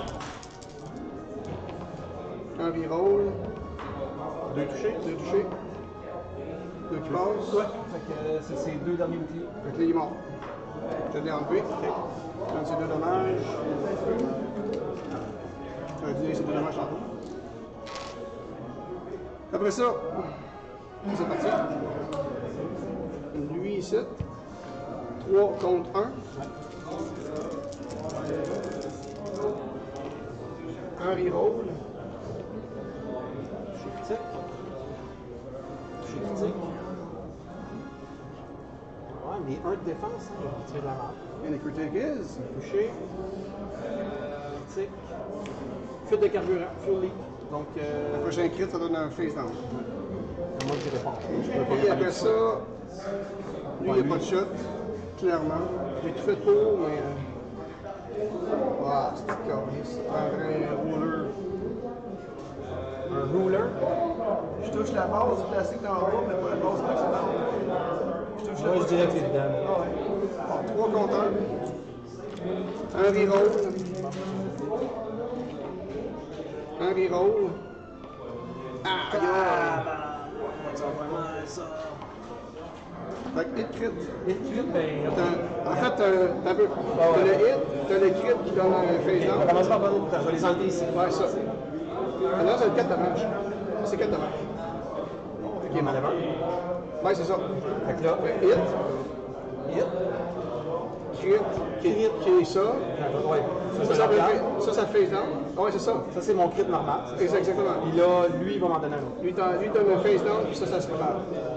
Speaker 2: Un reroll.
Speaker 6: 2 touchés.
Speaker 2: 2 touchés. 2 qui passent.
Speaker 6: Ouais. Fait que c'est ses 2 derniers boucliers.
Speaker 2: Fait que là, il est mort. Je l'ai enlevé. Comme c'est 2 dommages. Je vais dire c'est 2 dommages tantôt. Après ça, c'est parti. Lui ici. 3 contre 1. Un reroll.
Speaker 6: Touché critique. Touché critique. Ouais, mais 1 de défense, hein, il va tirer de la merde.
Speaker 2: And the critic is.
Speaker 6: Touché. Critique. Fuite de carburant. Fuel leak. Donc,
Speaker 2: Le prochain crit, ça donne un face down.
Speaker 6: moi, je réponds. Je peux pas
Speaker 2: Et après ça, lui, il n'y a pas de shot, clairement. J'ai tout fait pour, mais. Ah, c'est calice. Un roller.
Speaker 6: Un ruler.
Speaker 2: Je touche la base du plastique dans le bas, mais pas la base maximale. Je touche la
Speaker 6: Moi, je
Speaker 2: base.
Speaker 6: dirais que c'est dedans.
Speaker 2: Bon, 3 contre 1. Un reroll. Un reroll. Ah,
Speaker 6: Ça va vraiment ça.
Speaker 2: Fait que hit crit.
Speaker 6: Ben,
Speaker 2: En fait, t'as un peu. T'as le hit, t'as le crit qui donne un face
Speaker 6: on va
Speaker 2: down.
Speaker 6: commencer par prendre des Je vais les enlever ici.
Speaker 2: Ouais, ça. Maintenant, c'est 4 dommages. C'est 4 dommages.
Speaker 6: Ok, manœuvre.
Speaker 2: Ouais, c'est ça.
Speaker 6: Fait que là,
Speaker 2: Hit,
Speaker 6: hit.
Speaker 2: crit, qui est ça.
Speaker 6: Ouais.
Speaker 2: Ça, ça face down. Ouais, c'est ça.
Speaker 6: Ça, c'est mon crit normal.
Speaker 2: Exactement.
Speaker 6: Puis là, lui, il va m'en donner un autre.
Speaker 2: Lui donne un face down, puis ça se prépare.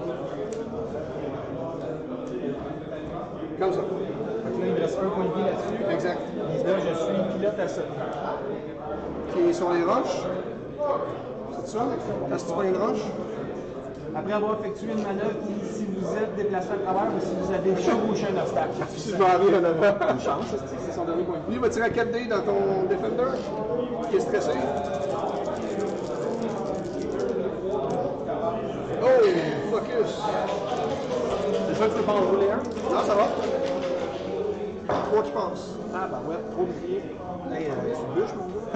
Speaker 2: Comme ça.
Speaker 6: Fait que là, il me reste un point de vie là-dessus.
Speaker 2: Exact.
Speaker 6: Et là, je suis pilote à ça.
Speaker 2: Qui est sur les roches. C'est ça? Est-ce que tu prends une roche?
Speaker 5: Après avoir effectué une manœuvre si vous êtes déplacé à travers ou si vous avez chevauché un obstacle.
Speaker 2: Si je m'en vais en avant.
Speaker 6: Une chance, c'est son dernier point de vie.
Speaker 2: Lui, il va tirer à 4 dés dans ton Defender, qui est stressé. focus.
Speaker 6: C'est ça que tu veux pas en rouler un?
Speaker 2: Non, ça va. 3, je pense.
Speaker 6: Ah, bah ouais, trop de pieds. Hey, tu bûches, mon gars.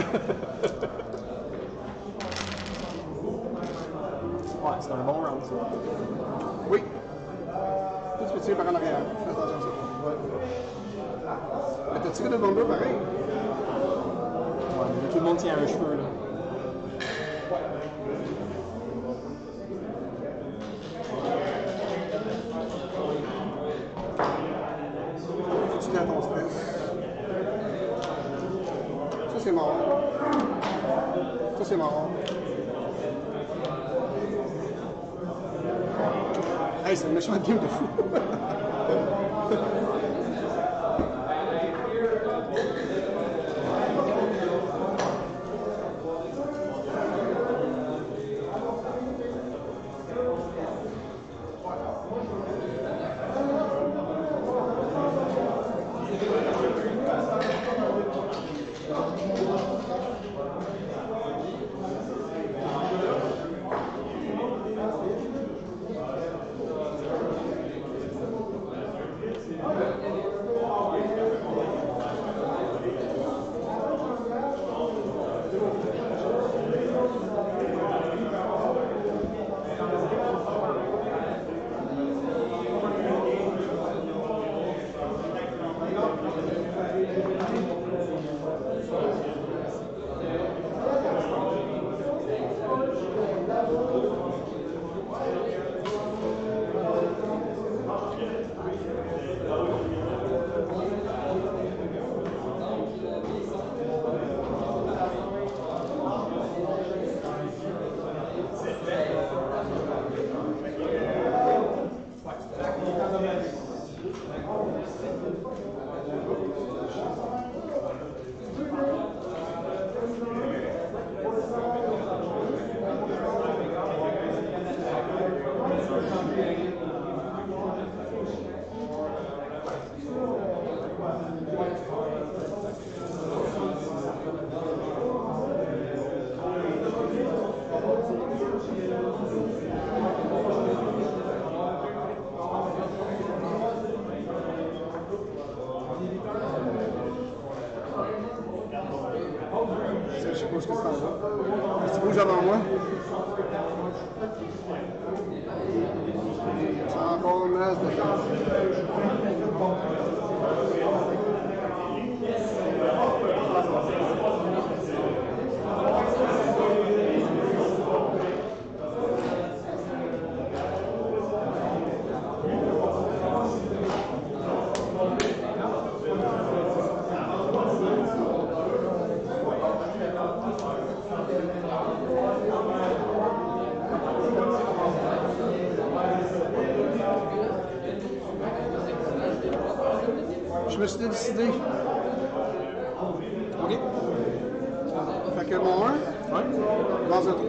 Speaker 6: Ouais, c'est un bon round, ça.
Speaker 2: Oui. Toi, tu peux tirer par en arrière. Fais attention à ça. Ouais. Mais t'as tiré de bomber pareil.
Speaker 6: Ouais, mais tout le monde tient un cheveu, là.
Speaker 2: Faut que tu tiens ton stress. Ça, c'est mort. Ça, c'est mort. Hey, c'est une méchante game de fou. Je sais pas ce que c'est en bas. Si tu bouges avant moi. C'est encore une masse de temps. Je me suis décidé.
Speaker 6: OK.
Speaker 2: Fait que mon 1,
Speaker 6: Ouais.
Speaker 2: dans un 3,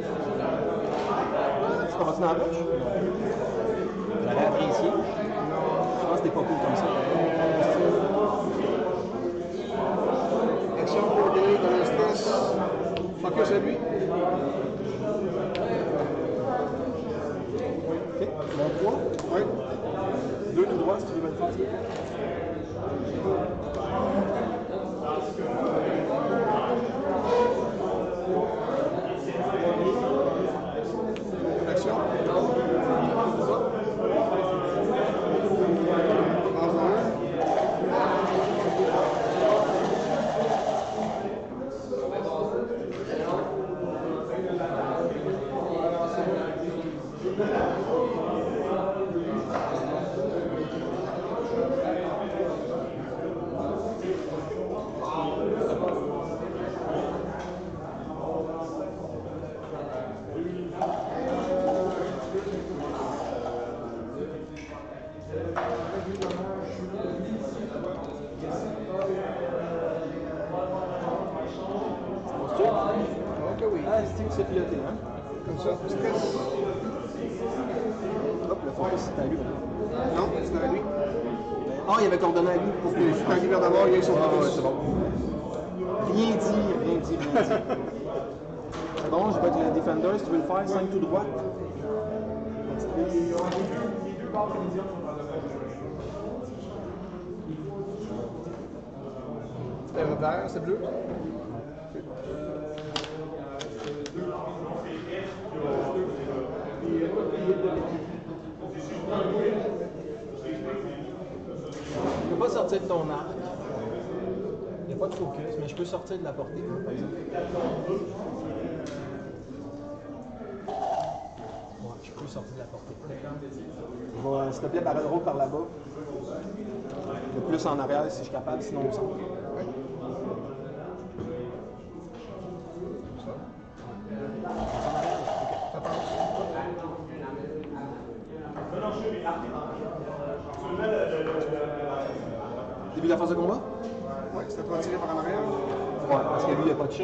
Speaker 6: Tu commences dans la roche? J'avais apprécié. Je pense que t'es pas cool comme ça.
Speaker 2: action pour gagner dans l'espace. Focus à lui.
Speaker 6: OK. Mon 3.
Speaker 2: Oui.
Speaker 6: 2 tout droit si tu veux me le faire.
Speaker 2: Action. Dans un. Ok, oui.
Speaker 6: Ah, c'est que c'est piloté, hein?
Speaker 2: Comme ça. Stress.
Speaker 6: Hop, le focus, c'est à lui.
Speaker 2: Non, c'est à lui.
Speaker 6: Ah, il avait coordonné à lui pour que
Speaker 2: Quand il vient d'avoir, il y a son
Speaker 6: Ah, ouais,
Speaker 2: focus.
Speaker 6: c'est bon. Rien dit, rien dit, rien dit. C'est bon, je vais être le defender si tu veux le faire. 5 tout droit. Petite prise.
Speaker 5: plupart des médiums sont dans le
Speaker 2: C'était vert, c'est bleu.
Speaker 6: Je peux pas sortir de ton arc. Il n'y a pas de focus, mais je peux sortir de la portée, par exemple. Ouais, je peux sortir de la portée. Je vais, s'il te plaît, barrel roule par là-bas. Le plus en arrière si je suis capable, sinon on sort. Début de la phase de combat?
Speaker 2: Oui, c'était pas tiré par en arrière.
Speaker 6: Ouais, parce que lui, il n'y a pas de shot.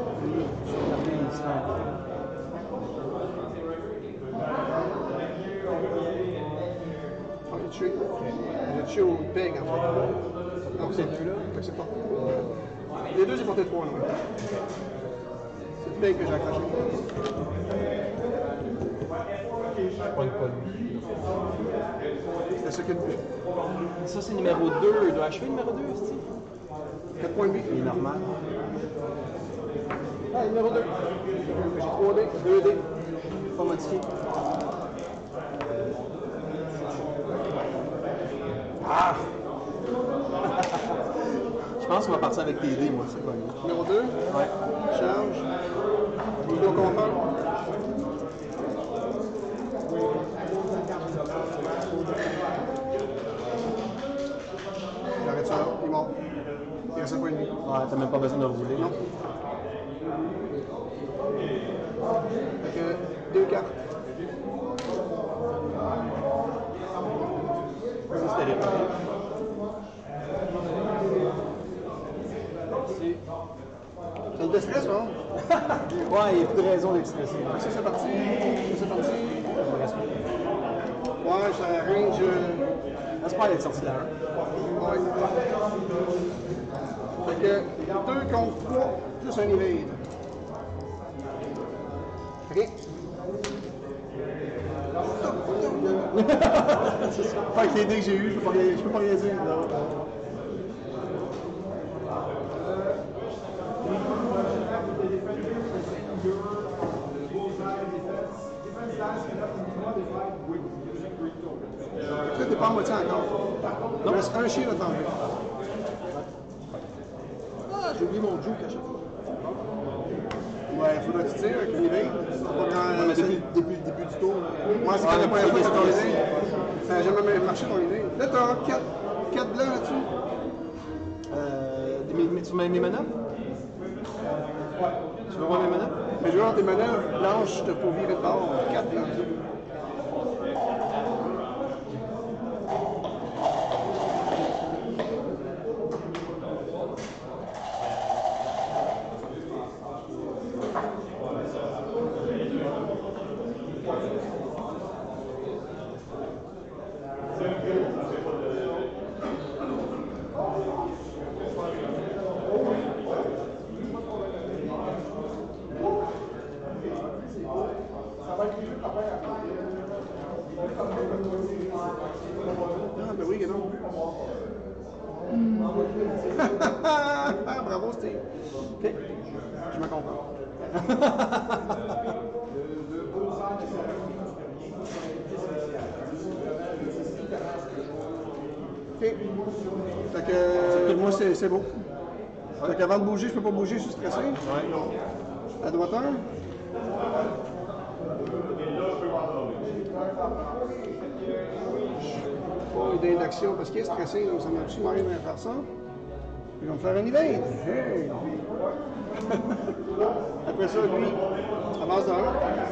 Speaker 2: On l'a tué. On l'a tué au peg, en fait. Non,
Speaker 6: Ces deux-là?
Speaker 2: c'est pas. Les deux, j'ai porté 3, là. C'est le peg que j'ai accroché.
Speaker 6: Je pogne pas lui.
Speaker 2: C'était ce qu'il bougeait.
Speaker 6: Ça, c'est numéro 2. Il doit achever numéro 2, aussi.
Speaker 2: 4 points de vie.
Speaker 6: Il est normal.
Speaker 2: Ah, numéro 2. J'ai 3D, 2D.
Speaker 6: Pas modifié. Ah! Je pense qu'on va partir avec tes dés, moi, c'est pas mieux.
Speaker 2: Numéro 2.
Speaker 6: Ouais.
Speaker 2: Charge. Il doit comprendre. J'arrête ça là, il est mort. Il reste un point de vie.
Speaker 6: Ouais, t'as même pas besoin de rouler.
Speaker 2: Non. Fait que 2 cartes.
Speaker 6: Ça, c'était les premiers.
Speaker 2: Ça le déstresse, non?
Speaker 6: Ouais, il y a plus de raison d'être stressé.
Speaker 2: Ça, c'est parti. Ça, c'est parti. Ouais, ça range.
Speaker 6: J'espère être sorti de là.
Speaker 2: Ouais. Fait que 2 contre 3, plus un evade. OK. Pas avec les dés que j'ai eu, je peux pas rien dire. Là, t'es pas à moitié encore. Il reste un chien à t'enlever.
Speaker 6: Ah, j'ai oublié mon juke à chaque fois.
Speaker 2: Ouais, il faudrait que tu tires avec l'evade.
Speaker 6: Ouais, mais depuis le début du tour.
Speaker 2: Moi, c'est quand la première fois que tu as ton idée. Ça n'a jamais marché ton idée. Là, tu as 4 blancs là-dessus.
Speaker 6: Tu mets mes manœuvres? Tu veux voir mes manœuvres?
Speaker 2: Mais je veux voir tes manœuvres blanches, je te faut virer de bord. 4 blancs. Ah, ben oui, que non. Bravo, Steve. OK. Je me comprends. OK. Fait que moi, c'est beau. Fait qu'avant de bouger, je peux pas bouger, je suis stressé.
Speaker 6: Ouais.
Speaker 2: À droiteur. Pas idée d'action parce qu'il est stressé, donc ça m'a absolument rien à faire ça. Il va me faire un evade. Hey. Après ça, lui, à base d'un.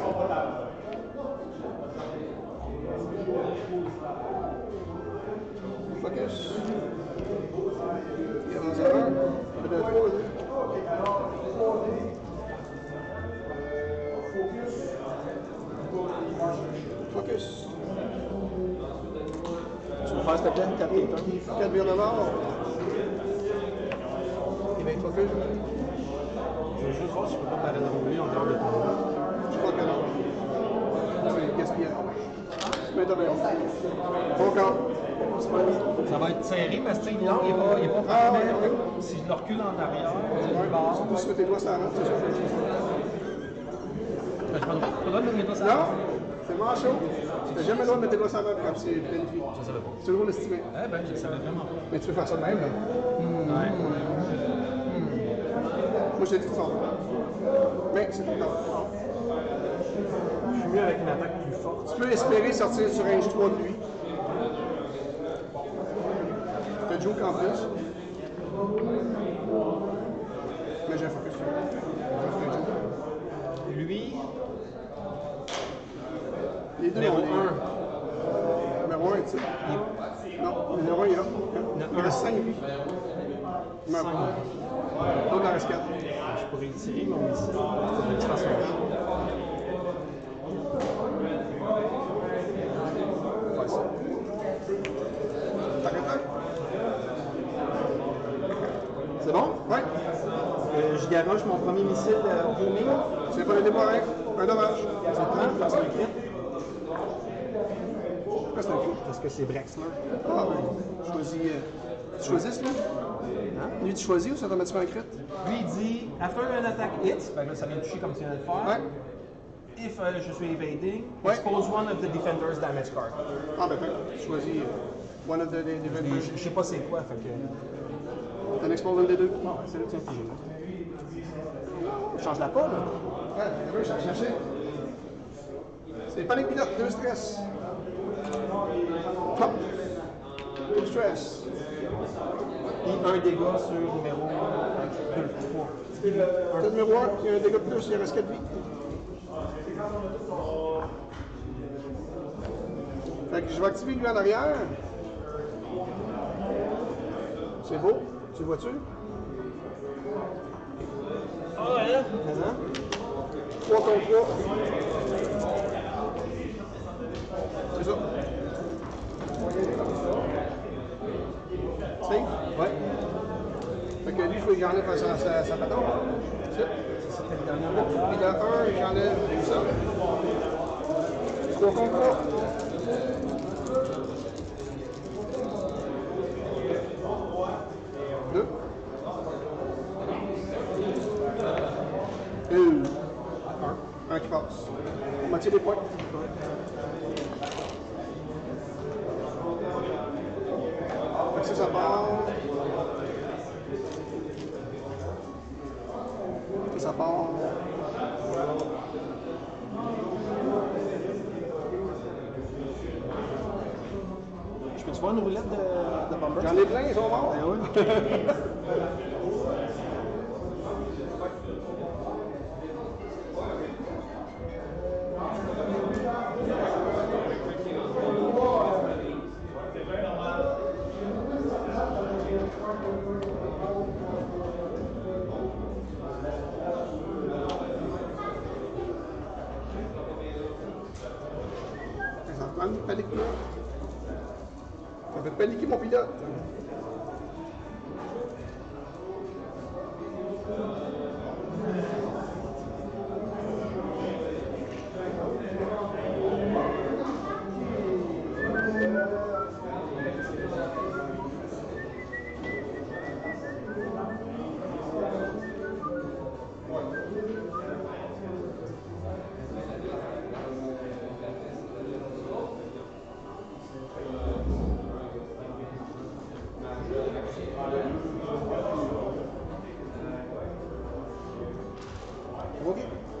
Speaker 2: Focus. Il avance à 1. Il y a 3, Focus.
Speaker 6: Tu veux faire s'il te plaît? 4 quelqu'un?
Speaker 2: 4 bières de mort. Il va être focus.
Speaker 6: Je veux juste voir si je peux pas parler de rouler en dehors de ton.
Speaker 2: Je crois que non. C'est gaspillage. Mais t'as bien. Bon camp.
Speaker 1: Ça va être serré parce que il n'est pas parfait. Si je le recule en arrière,
Speaker 2: Ouais. Surtout si tu mets tes doigts sur la main, c'est sûr.
Speaker 1: je prends pas le droit de mettre mes doigts sur la
Speaker 2: Non,
Speaker 1: main.
Speaker 2: c'est vraiment chaud. Tu n'as jamais le droit de mettre tes doigts sur la main quand c'est planifié.
Speaker 1: Je savais pas.
Speaker 2: C'est toujours l'estimé.
Speaker 1: Eh ben, je savais vraiment pas.
Speaker 2: Mais tu peux faire ça de même, là.
Speaker 1: Ouais.
Speaker 2: Moi, je t'ai dit tout ça. Mais c'est tout le temps.
Speaker 6: Je suis mieux avec une attaque plus forte.
Speaker 2: Tu peux espérer sortir sur range 3 de lui. T'as Joke en plus. Mais j'ai un focus sur lui.
Speaker 1: Lui,
Speaker 2: Les deux
Speaker 1: numéro
Speaker 2: ont
Speaker 1: 1.
Speaker 2: Numéro 1 est ici. Non, numéro 1 il est là. Il reste 5 lui. Il meurt pas. L'autre en reste 4.
Speaker 6: Je pourrais tirer mon missile. Il faudrait que je fasse un choix.
Speaker 2: Faire ça. T'arrêtes là?
Speaker 6: C'est bon?
Speaker 2: Ouais.
Speaker 6: Je garoche mon premier missile homing.
Speaker 2: C'est pas le démarrer. Un dommage.
Speaker 6: Tu le prends, parce que c'est un crit.
Speaker 2: Pourquoi c'est un coup?
Speaker 6: Parce que c'est Brexler.
Speaker 2: Ah ben, choisis. Tu choisis là?
Speaker 6: Hein?
Speaker 2: Lui, tu choisis ou c'est automatiquement un crit?
Speaker 6: Lui, il dit, after an attack hits, ben là, ça vient de toucher comme tu viens de le faire.
Speaker 2: Ouais.
Speaker 6: If je suis evading,
Speaker 2: Ouais.
Speaker 6: expose one of the defender's damage card.
Speaker 2: Ah ben, tu choisis one of the defenders.
Speaker 6: Je sais pas c'est quoi, fait que.
Speaker 2: T'en exposes un des deux?
Speaker 6: Bon, c'est là que tu viens de piger. Je change la pas, là.
Speaker 2: Ouais, je vais chercher. C'est panique pilote, 2 stress. Hop. 2 stress.
Speaker 6: Et un dégât sur numéro 3.
Speaker 2: T'as numéro 1, il y a un dégât de plus, il reste 4 vies. Fait que je vais activer lui en arrière. C'est beau, tu le vois-tu?
Speaker 1: Ah ouais, hein?
Speaker 6: Mais hein?
Speaker 2: 3 contre 3. C'est ça. Safe?
Speaker 6: Ouais.
Speaker 2: Fait que lui, il faut que j'enlève sa patente. C'est ça.
Speaker 6: C'était le dernier.
Speaker 2: Puis dans 1, j'enlève ça. 3 contre 3. Deux. Un qui passe. Moitié des points. Fait que ça part. Ça part.
Speaker 6: Je peux-tu voir une roulette de bomber?
Speaker 2: J'en ai plein, ils sont morts.
Speaker 6: Ben oui.
Speaker 2: Ça prend une panique pilote. Ça fait paniquer mon pilote. OK.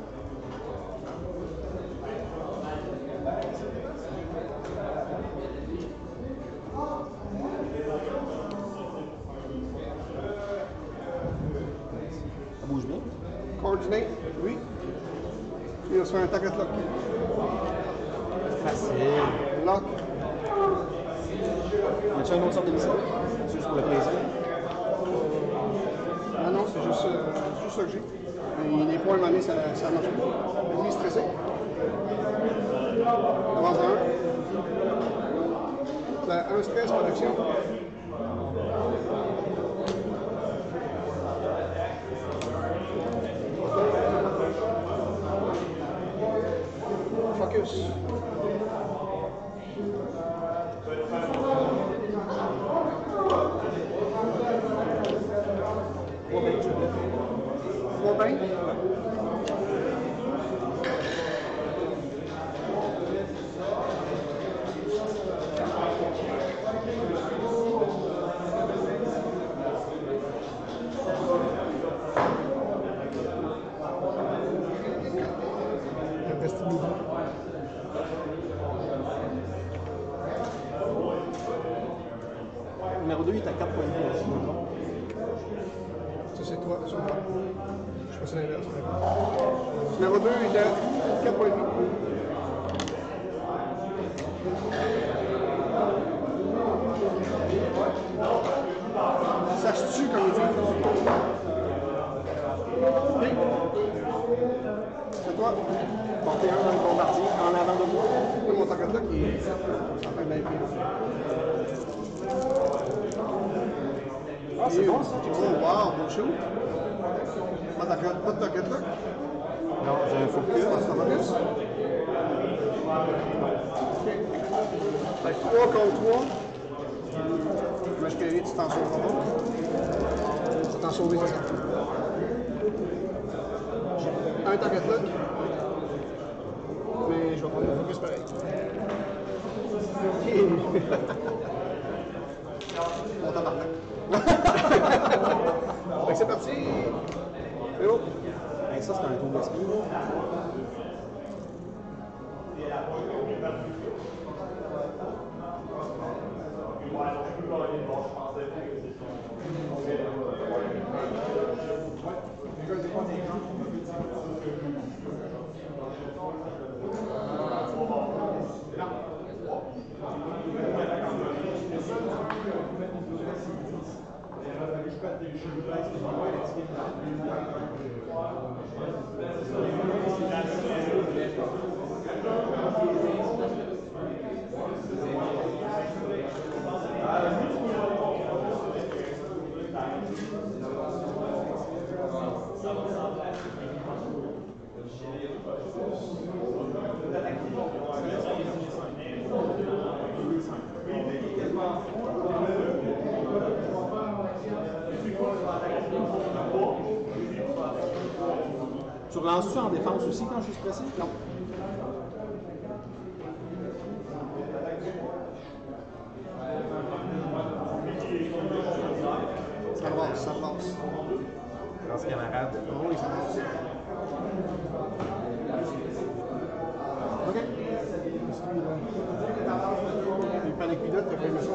Speaker 6: Ça bouge bien.
Speaker 2: Coordinate, oui. Puis on se fait un target lock.
Speaker 6: Facile.
Speaker 2: Lock.
Speaker 6: Y a-tu une autre sorte de missile? C'est juste pour le plaisir.
Speaker 2: Non, non, c'est juste ça que j'ai. Mais les points, à un moment donné, ça marche pas. Lui, il est stressé. Avance un. T'as un stress par action. Focus.
Speaker 6: numéro 2, il est à 4 points de vie. Si je me trompe.
Speaker 2: Ça, c'est toi, sur moi. Je pense que c'est l'inverse. Numéro 2, il est à 4 points de vie. Ça se tue, comme il dit. Okay. C'est toi.
Speaker 6: Portez un dans le bombardier en avant de moi.
Speaker 2: C'est mon target là qui est en train d'être pris.
Speaker 6: Ah, c'est bon ça.
Speaker 2: Oh, wow, bon show. Pas de target là.
Speaker 6: Non, j'ai un focus.
Speaker 2: Ça va plus. Fait que 3 contre 3. Je vais espérer que tu t'en sauves pas. Tu vas t'en sauver, c'est ça. Un target lock. Mais je vais prendre le focus pareil. Mon tabarnak. Fait que c'est parti. C'est bon.
Speaker 6: Hey, ça, c'est un tour d'esprit. Tu relances-tu en défense aussi quand je suis stressé? Non.
Speaker 2: Ça passe, ça passe.
Speaker 6: Lance camarade.
Speaker 2: Oui, ça passe. OK. Il prend les culottes, il a fait le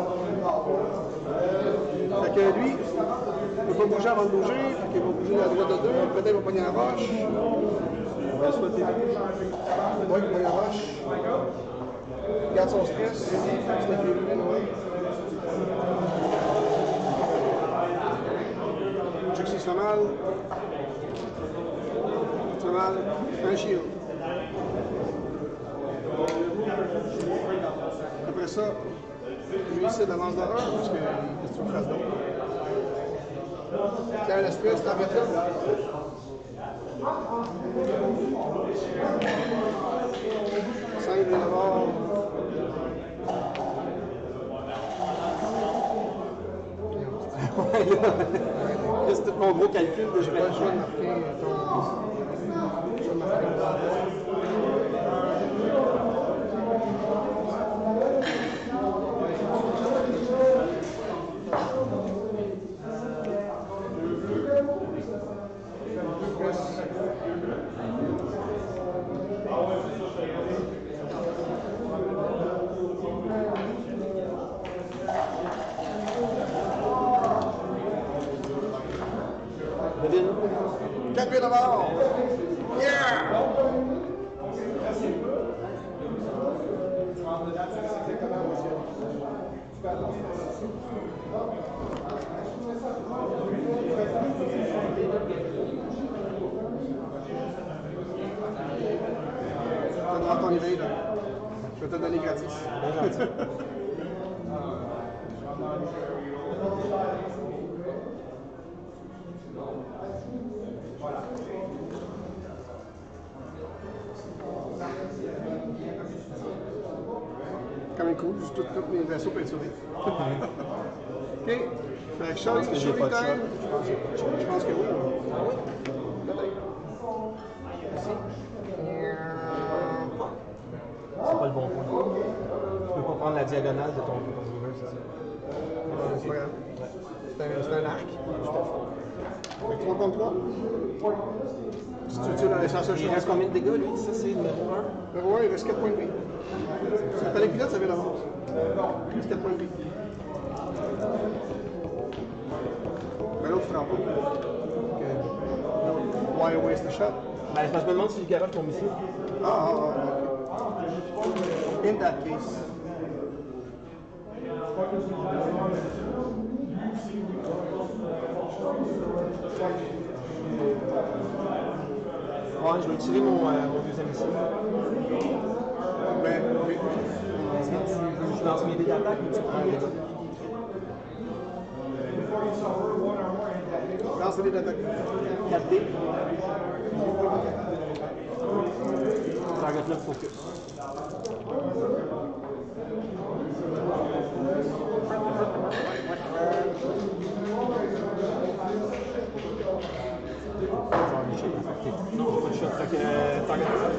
Speaker 2: son. Fait que lui, il va pas bouger avant de bouger, fait qu'il va bouger à droite de 2, peut-être il va pogner la roche.
Speaker 6: On va souhaiter.
Speaker 2: Ouais, il va pogner la roche. Il garde son stress. C'est la féline, ouais. Check si ça fait mal. Ça fait mal. Un shield. Après ça, je vais essayer d'avance de 1 parce que qu'est-ce que tu me fasses d'autre? Claire l'espèce, t'arrêtes là. Simple d'abord.
Speaker 6: Ouais, là. C'est tout mon gros calcul de
Speaker 2: Je vais marquer ton. Je vais marquer.
Speaker 6: Devine.
Speaker 2: 4 pieds d'abord. Yeah! Tu vas ton éveil, là. Je vais te donner gratis. Quand même cool, juste tous mes vaisseaux peinturés. OK. Fait que Charlie,
Speaker 6: J'ai pas de shot.
Speaker 2: Je pense que oui.
Speaker 6: Ah oui? C'est pas le bon point. Tu peux pas prendre la diagonale de ton river, c'est ça?
Speaker 2: C'est pas grave. C'est un arc. Fait que 3 contre 3. Si tu tires dans les sens
Speaker 6: Il reste combien de dégâts, lui? Ça, c'est numéro 1.
Speaker 2: Numéro 1, il reste 4 points de vie. Si t'as les pilotes, ça vient d'avance. Il reste 4 points de vie. Mais l'autre frappe pas. Why waste a shot?
Speaker 6: Ben, je me demande si je garoche ton missile.
Speaker 2: Ok. In that case.
Speaker 6: Ouais, je vais utiliser mon deuxième missile.
Speaker 2: Ben, oui.
Speaker 6: Je lance mes dés d'attaque ou tu prends les dés?
Speaker 2: Lance les d'attaque.
Speaker 6: 4 dés. Target lock focus. Non, j'ai pas de shot. Fait que target lock.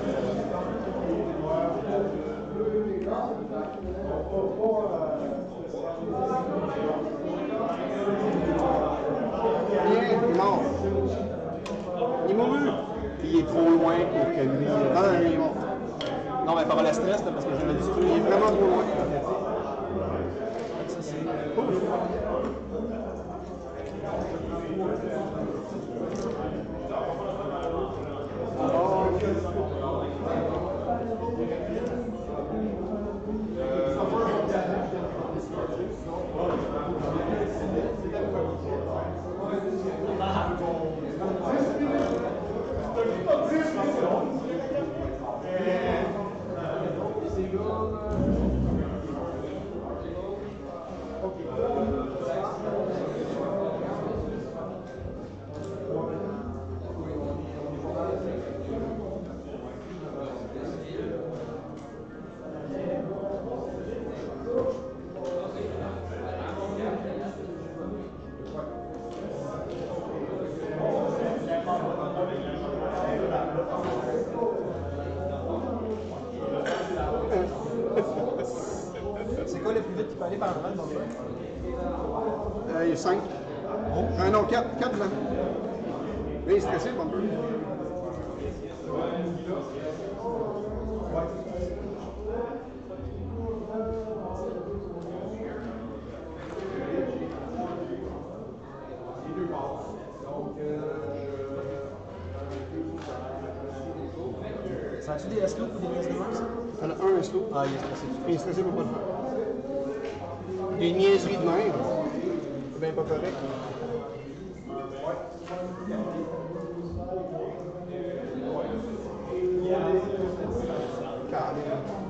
Speaker 2: Bien, il est mort. Il est mouru.
Speaker 6: Il est trop loin pour que lui.
Speaker 2: Non, il est mort.
Speaker 6: Non, mais par le stress, là, parce que je l'ai dit,
Speaker 2: Il est vraiment trop loin.
Speaker 6: Ça, c'est.
Speaker 5: C'est quoi le plus vite qui peut aller par devant dans le jeu?
Speaker 2: Il est 5. Non, 4 blancs. Là, il est stressé, pas un peu.
Speaker 5: Ça a-tu des esclopes ou des niaises de même, ça?
Speaker 2: Il y en a un slow.
Speaker 6: Ah, il est stressé.
Speaker 2: Il est stressé, il ne peut pas le faire. Des niaiseries de même. C'est bien pas correct. Calme.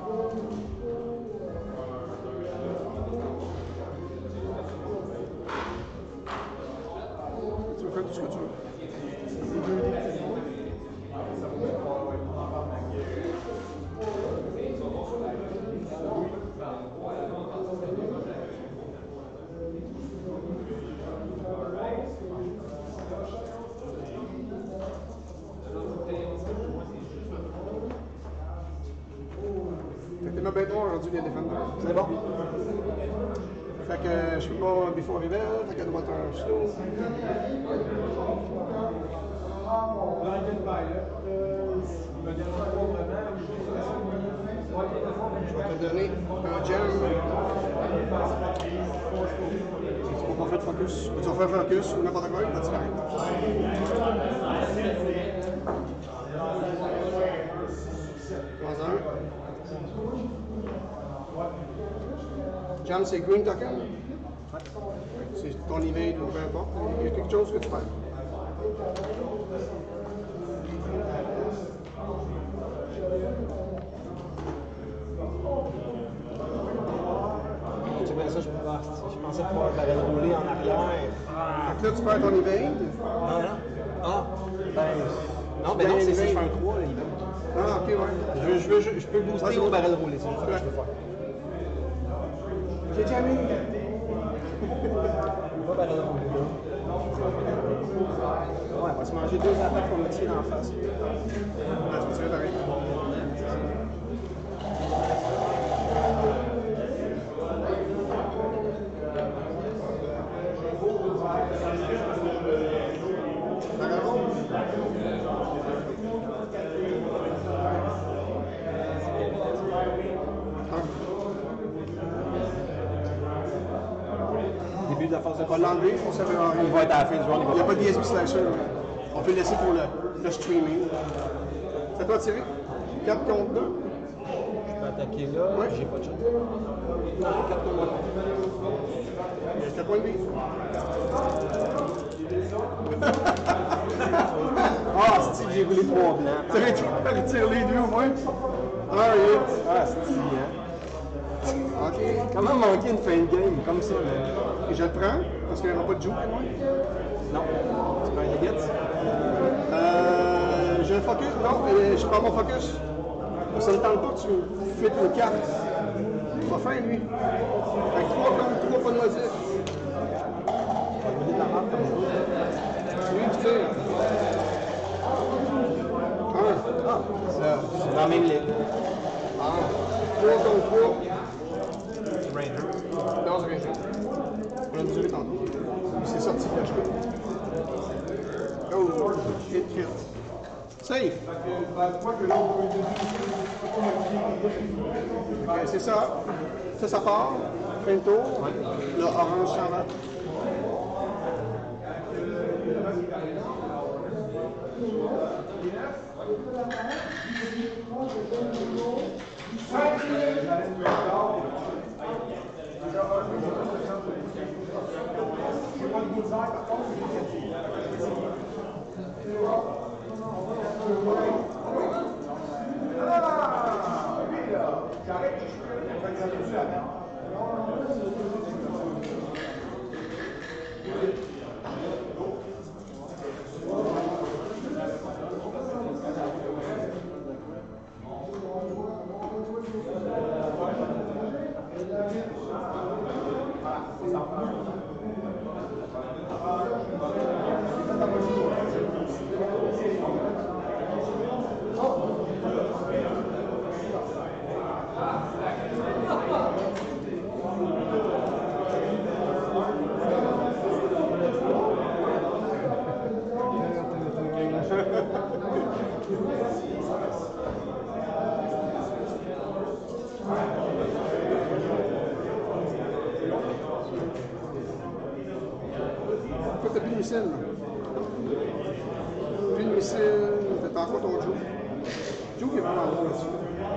Speaker 2: Tu peux faire tout ce que tu veux. Fait que t'es ma bête noire rendu les défendeurs.
Speaker 6: C'est bon?
Speaker 2: Fait que je peux pas before rebelle, fait qu'elle doit être un slow. Je vais te donner un gem. Tu vas pas faire de focus. Tu vas faire focus ou n'importe quoi, il va disparaître. Dans un. Jam, c'est green token? C'est ton evade ou peu importe. Il y a quelque chose que tu perds.
Speaker 6: C'est bien ça, je pensais pouvoir barrel rouler en arrière.
Speaker 2: Fait que là, tu perds ton evade.
Speaker 6: Non, non. Ah, ben. Non, ben non, c'est si je fais un 3, là, il va.
Speaker 2: Ah, ok, ouais.
Speaker 6: Je peux booster au barrel roulé, c'est juste ça que je peux faire.
Speaker 2: J'ai jamais.
Speaker 6: Pas barrel roulé, là. Ouais, on va se manger 2 attaques qu'on me tire en face.
Speaker 2: Ah, tu peux tirer pareil. Barrel roll. Un.
Speaker 6: de la force de
Speaker 2: On va l'enlever, on ne servira à
Speaker 6: Il
Speaker 2: rien.
Speaker 6: va être à la fin du round.
Speaker 2: Il n'y a pas de DSP slicer. On peut le laisser pour le streaming. C'est à toi de tirer. 4 contre 2.
Speaker 1: Je peux attaquer là,
Speaker 2: Ouais.
Speaker 1: j'ai pas de chance.
Speaker 2: 4 contre 2. Il reste 4 points de vie.
Speaker 6: Ah, c'est que j'ai roulé 3 blancs.
Speaker 2: Tu retires les deux au moins. Alright.
Speaker 6: Ah, c'est hein.
Speaker 2: Ok.
Speaker 6: Comment manquer une fin de game comme ça, man?
Speaker 2: Et je le prends parce qu'il n'y aura pas de joke.
Speaker 6: Non. Tu prends un nugget?
Speaker 2: J'ai un focus. Non, je prends mon focus. Ça ne tente pas que tu fais une carte. Il va faire lui. Fait que 3 contre 3, pas de motif.
Speaker 6: Rouler de la marque comme ça.
Speaker 2: Oui, tu tires. 1.
Speaker 6: Ah, c'est dans la même ligne.
Speaker 2: 3 contre 3.
Speaker 1: Ranger.
Speaker 2: Non, c'est rien. On a mesuré tantôt. C'est sorti de la chute. Oh, hit kill. Safe. Ok, c'est ça. Ça part. Fin de tour. Le orange s'en va. Pourquoi t'as plus de missile? Plus de missile, t'as encore ton Joe. Joe qui est vraiment bon là-dessus.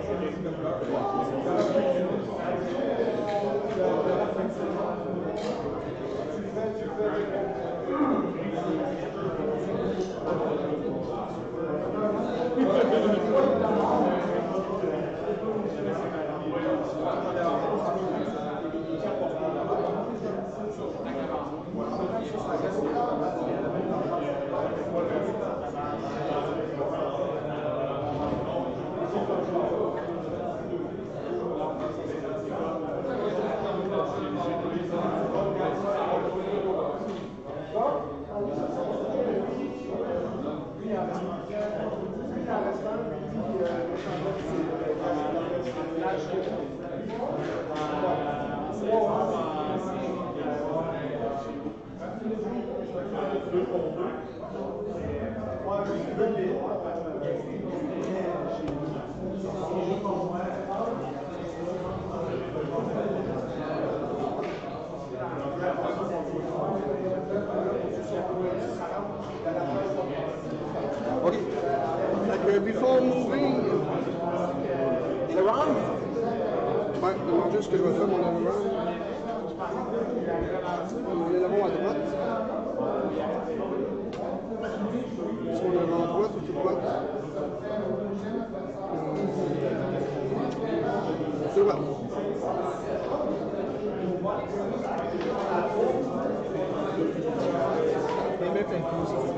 Speaker 2: OK. Fait que before moving,
Speaker 6: Et le round?
Speaker 2: ouais, demande juste ce que je vais faire mon overrun. On est là-bas à droite. Sur le rang droite ou tout droite? Tout droite.
Speaker 1: Les mêmes inclusions.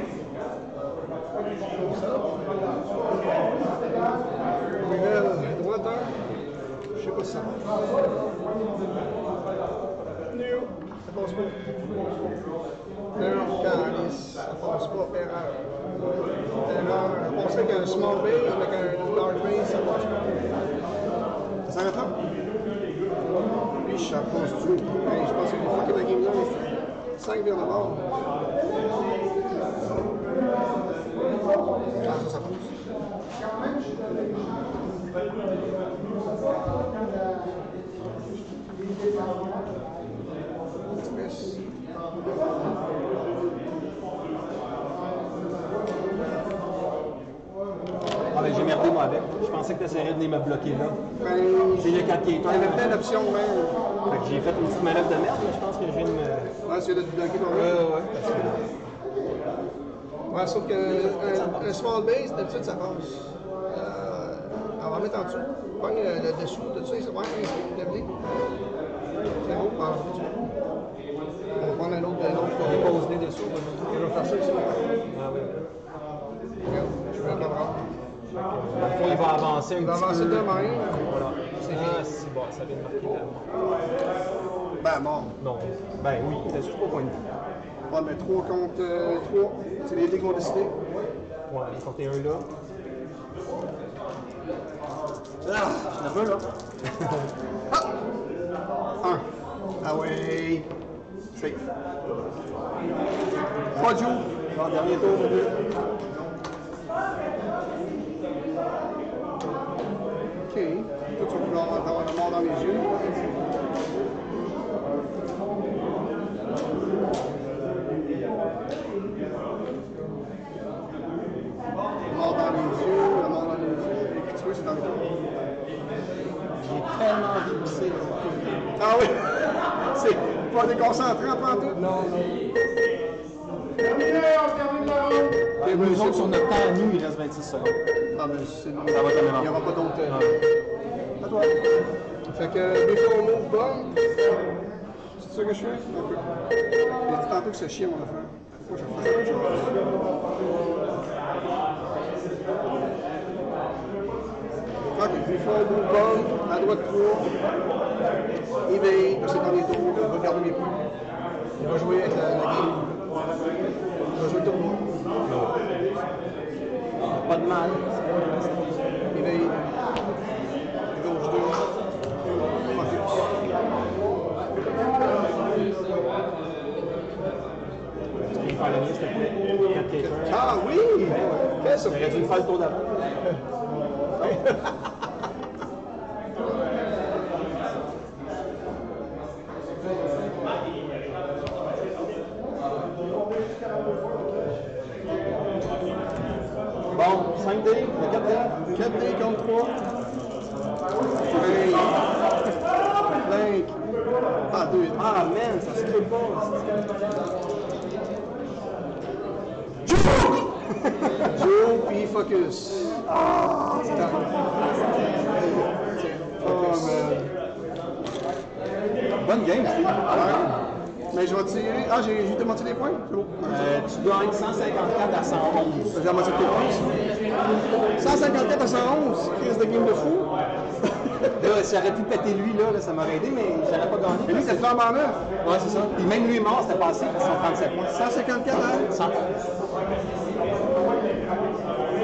Speaker 2: Nouvelle droiteur. Je sais pas si ça marche. Ça passe pas. Non, calice. Ça passe pas. Erreur. Erreur. Je pensais qu'un small base, mais qu'un large base, ça passe pas. Ça s'arrête là? Oui, ça passe tout. Hey, je pense que j'ai fucké la game là. 5 vers le bord. Ah, ça passe. Yes.
Speaker 1: pensais que tu essaierais de venir me bloquer là.
Speaker 2: Ben,
Speaker 1: C'est le 4 qui est
Speaker 2: il y avait plein d'options, même.
Speaker 1: Fait que j'ai fait une petite manœuvre de merde, mais je pense que je viens de me.
Speaker 2: Ouais, essayer de te bloquer ton
Speaker 1: Ouais.
Speaker 2: Ouais, sauf qu'un small base, d'habitude, ça passe. On va mettre en dessous. Pogne le dessous de ça, c'est ouais, c'est levé. C'est beau, on va prendre un autre
Speaker 1: Pose des dessous.
Speaker 2: Je vais faire ça ici.
Speaker 1: Ah oui.
Speaker 2: Regarde, je vais le prendre.
Speaker 1: Dans le fond, il va avancer un
Speaker 2: Il va
Speaker 1: petit
Speaker 2: avancer
Speaker 1: peu.
Speaker 2: de même.
Speaker 1: Voilà.
Speaker 2: C'est
Speaker 1: Ah, c'est bon, ça vient de marquer la mort.
Speaker 2: Ben, mort.
Speaker 1: Non. Ben oui, t'as juste 3 points de vie.
Speaker 2: Ouais, mais 3 contre 3. C'est les dés qu'on a décidé.
Speaker 1: Ouais, il sortait un là.
Speaker 2: Ah, je suis nerveux, là. Ah! 1. Ah ouais. Safe. 3 jours.
Speaker 1: Bon, dernier tour, le 2.
Speaker 2: OK. Toi, tu vas vouloir avoir la mort dans les yeux. La mort dans les yeux, la mort dans les yeux. Et puis tu vois, c'est dans les yeux.
Speaker 1: J'ai tellement envie de pousser.
Speaker 2: Ah oui! C'est pas déconcentré en pantoute? Non,
Speaker 1: Nous autres, sur notre temps à nous, il reste 26 secondes.
Speaker 2: Ah, ben, c'est
Speaker 1: Ça va être la même
Speaker 2: il n'y aura pas d'autre.
Speaker 1: Ah.
Speaker 2: À toi. Fait que, before move bomb. C'est ça que je fais? Un peu. J'ai dit tantôt que c'est chiant, mon affaire. Faut que je fasse la même chose. Ok, before move bomb. À droite 3. Éveille, c'est dans les tours. Je vais garder mes points. Il va jouer avec la game. Il va jouer le tournoi.
Speaker 1: Pas de mal.
Speaker 2: Éveille. Gauche 2. Focus.
Speaker 1: Tu peux me faire le mien, s'il te plaît? 4 quelqu'un.
Speaker 2: Ah oui! Quelle surprise!
Speaker 1: J'aurais dû le faire le tour d'avant. Bon, 5 dés, le 4 dés.
Speaker 2: 4 dés contre 3. Link. Ah, 2.
Speaker 1: Ah man, ça se peut pas.
Speaker 2: Joe, puis focus. Ah! Oh, man.
Speaker 1: Bonne game, Steve.
Speaker 2: Ouais. Mais je vais tirer. Ah, j'ai juste moitié des points? C'est beau.
Speaker 1: Tu gagnes 154 à 111.
Speaker 2: J'ai la moitié de tes points. 154 à 111. Crise de game de fou.
Speaker 1: Là, j'aurais pu péter lui, là, ça m'aurait aidé, mais j'aurais pas gagné.
Speaker 2: Et lui, c'est flambe en neuf.
Speaker 1: Ouais, c'est ça. Puis même lui est mort, c'était passé, 137 points.
Speaker 2: 154 à
Speaker 1: 111.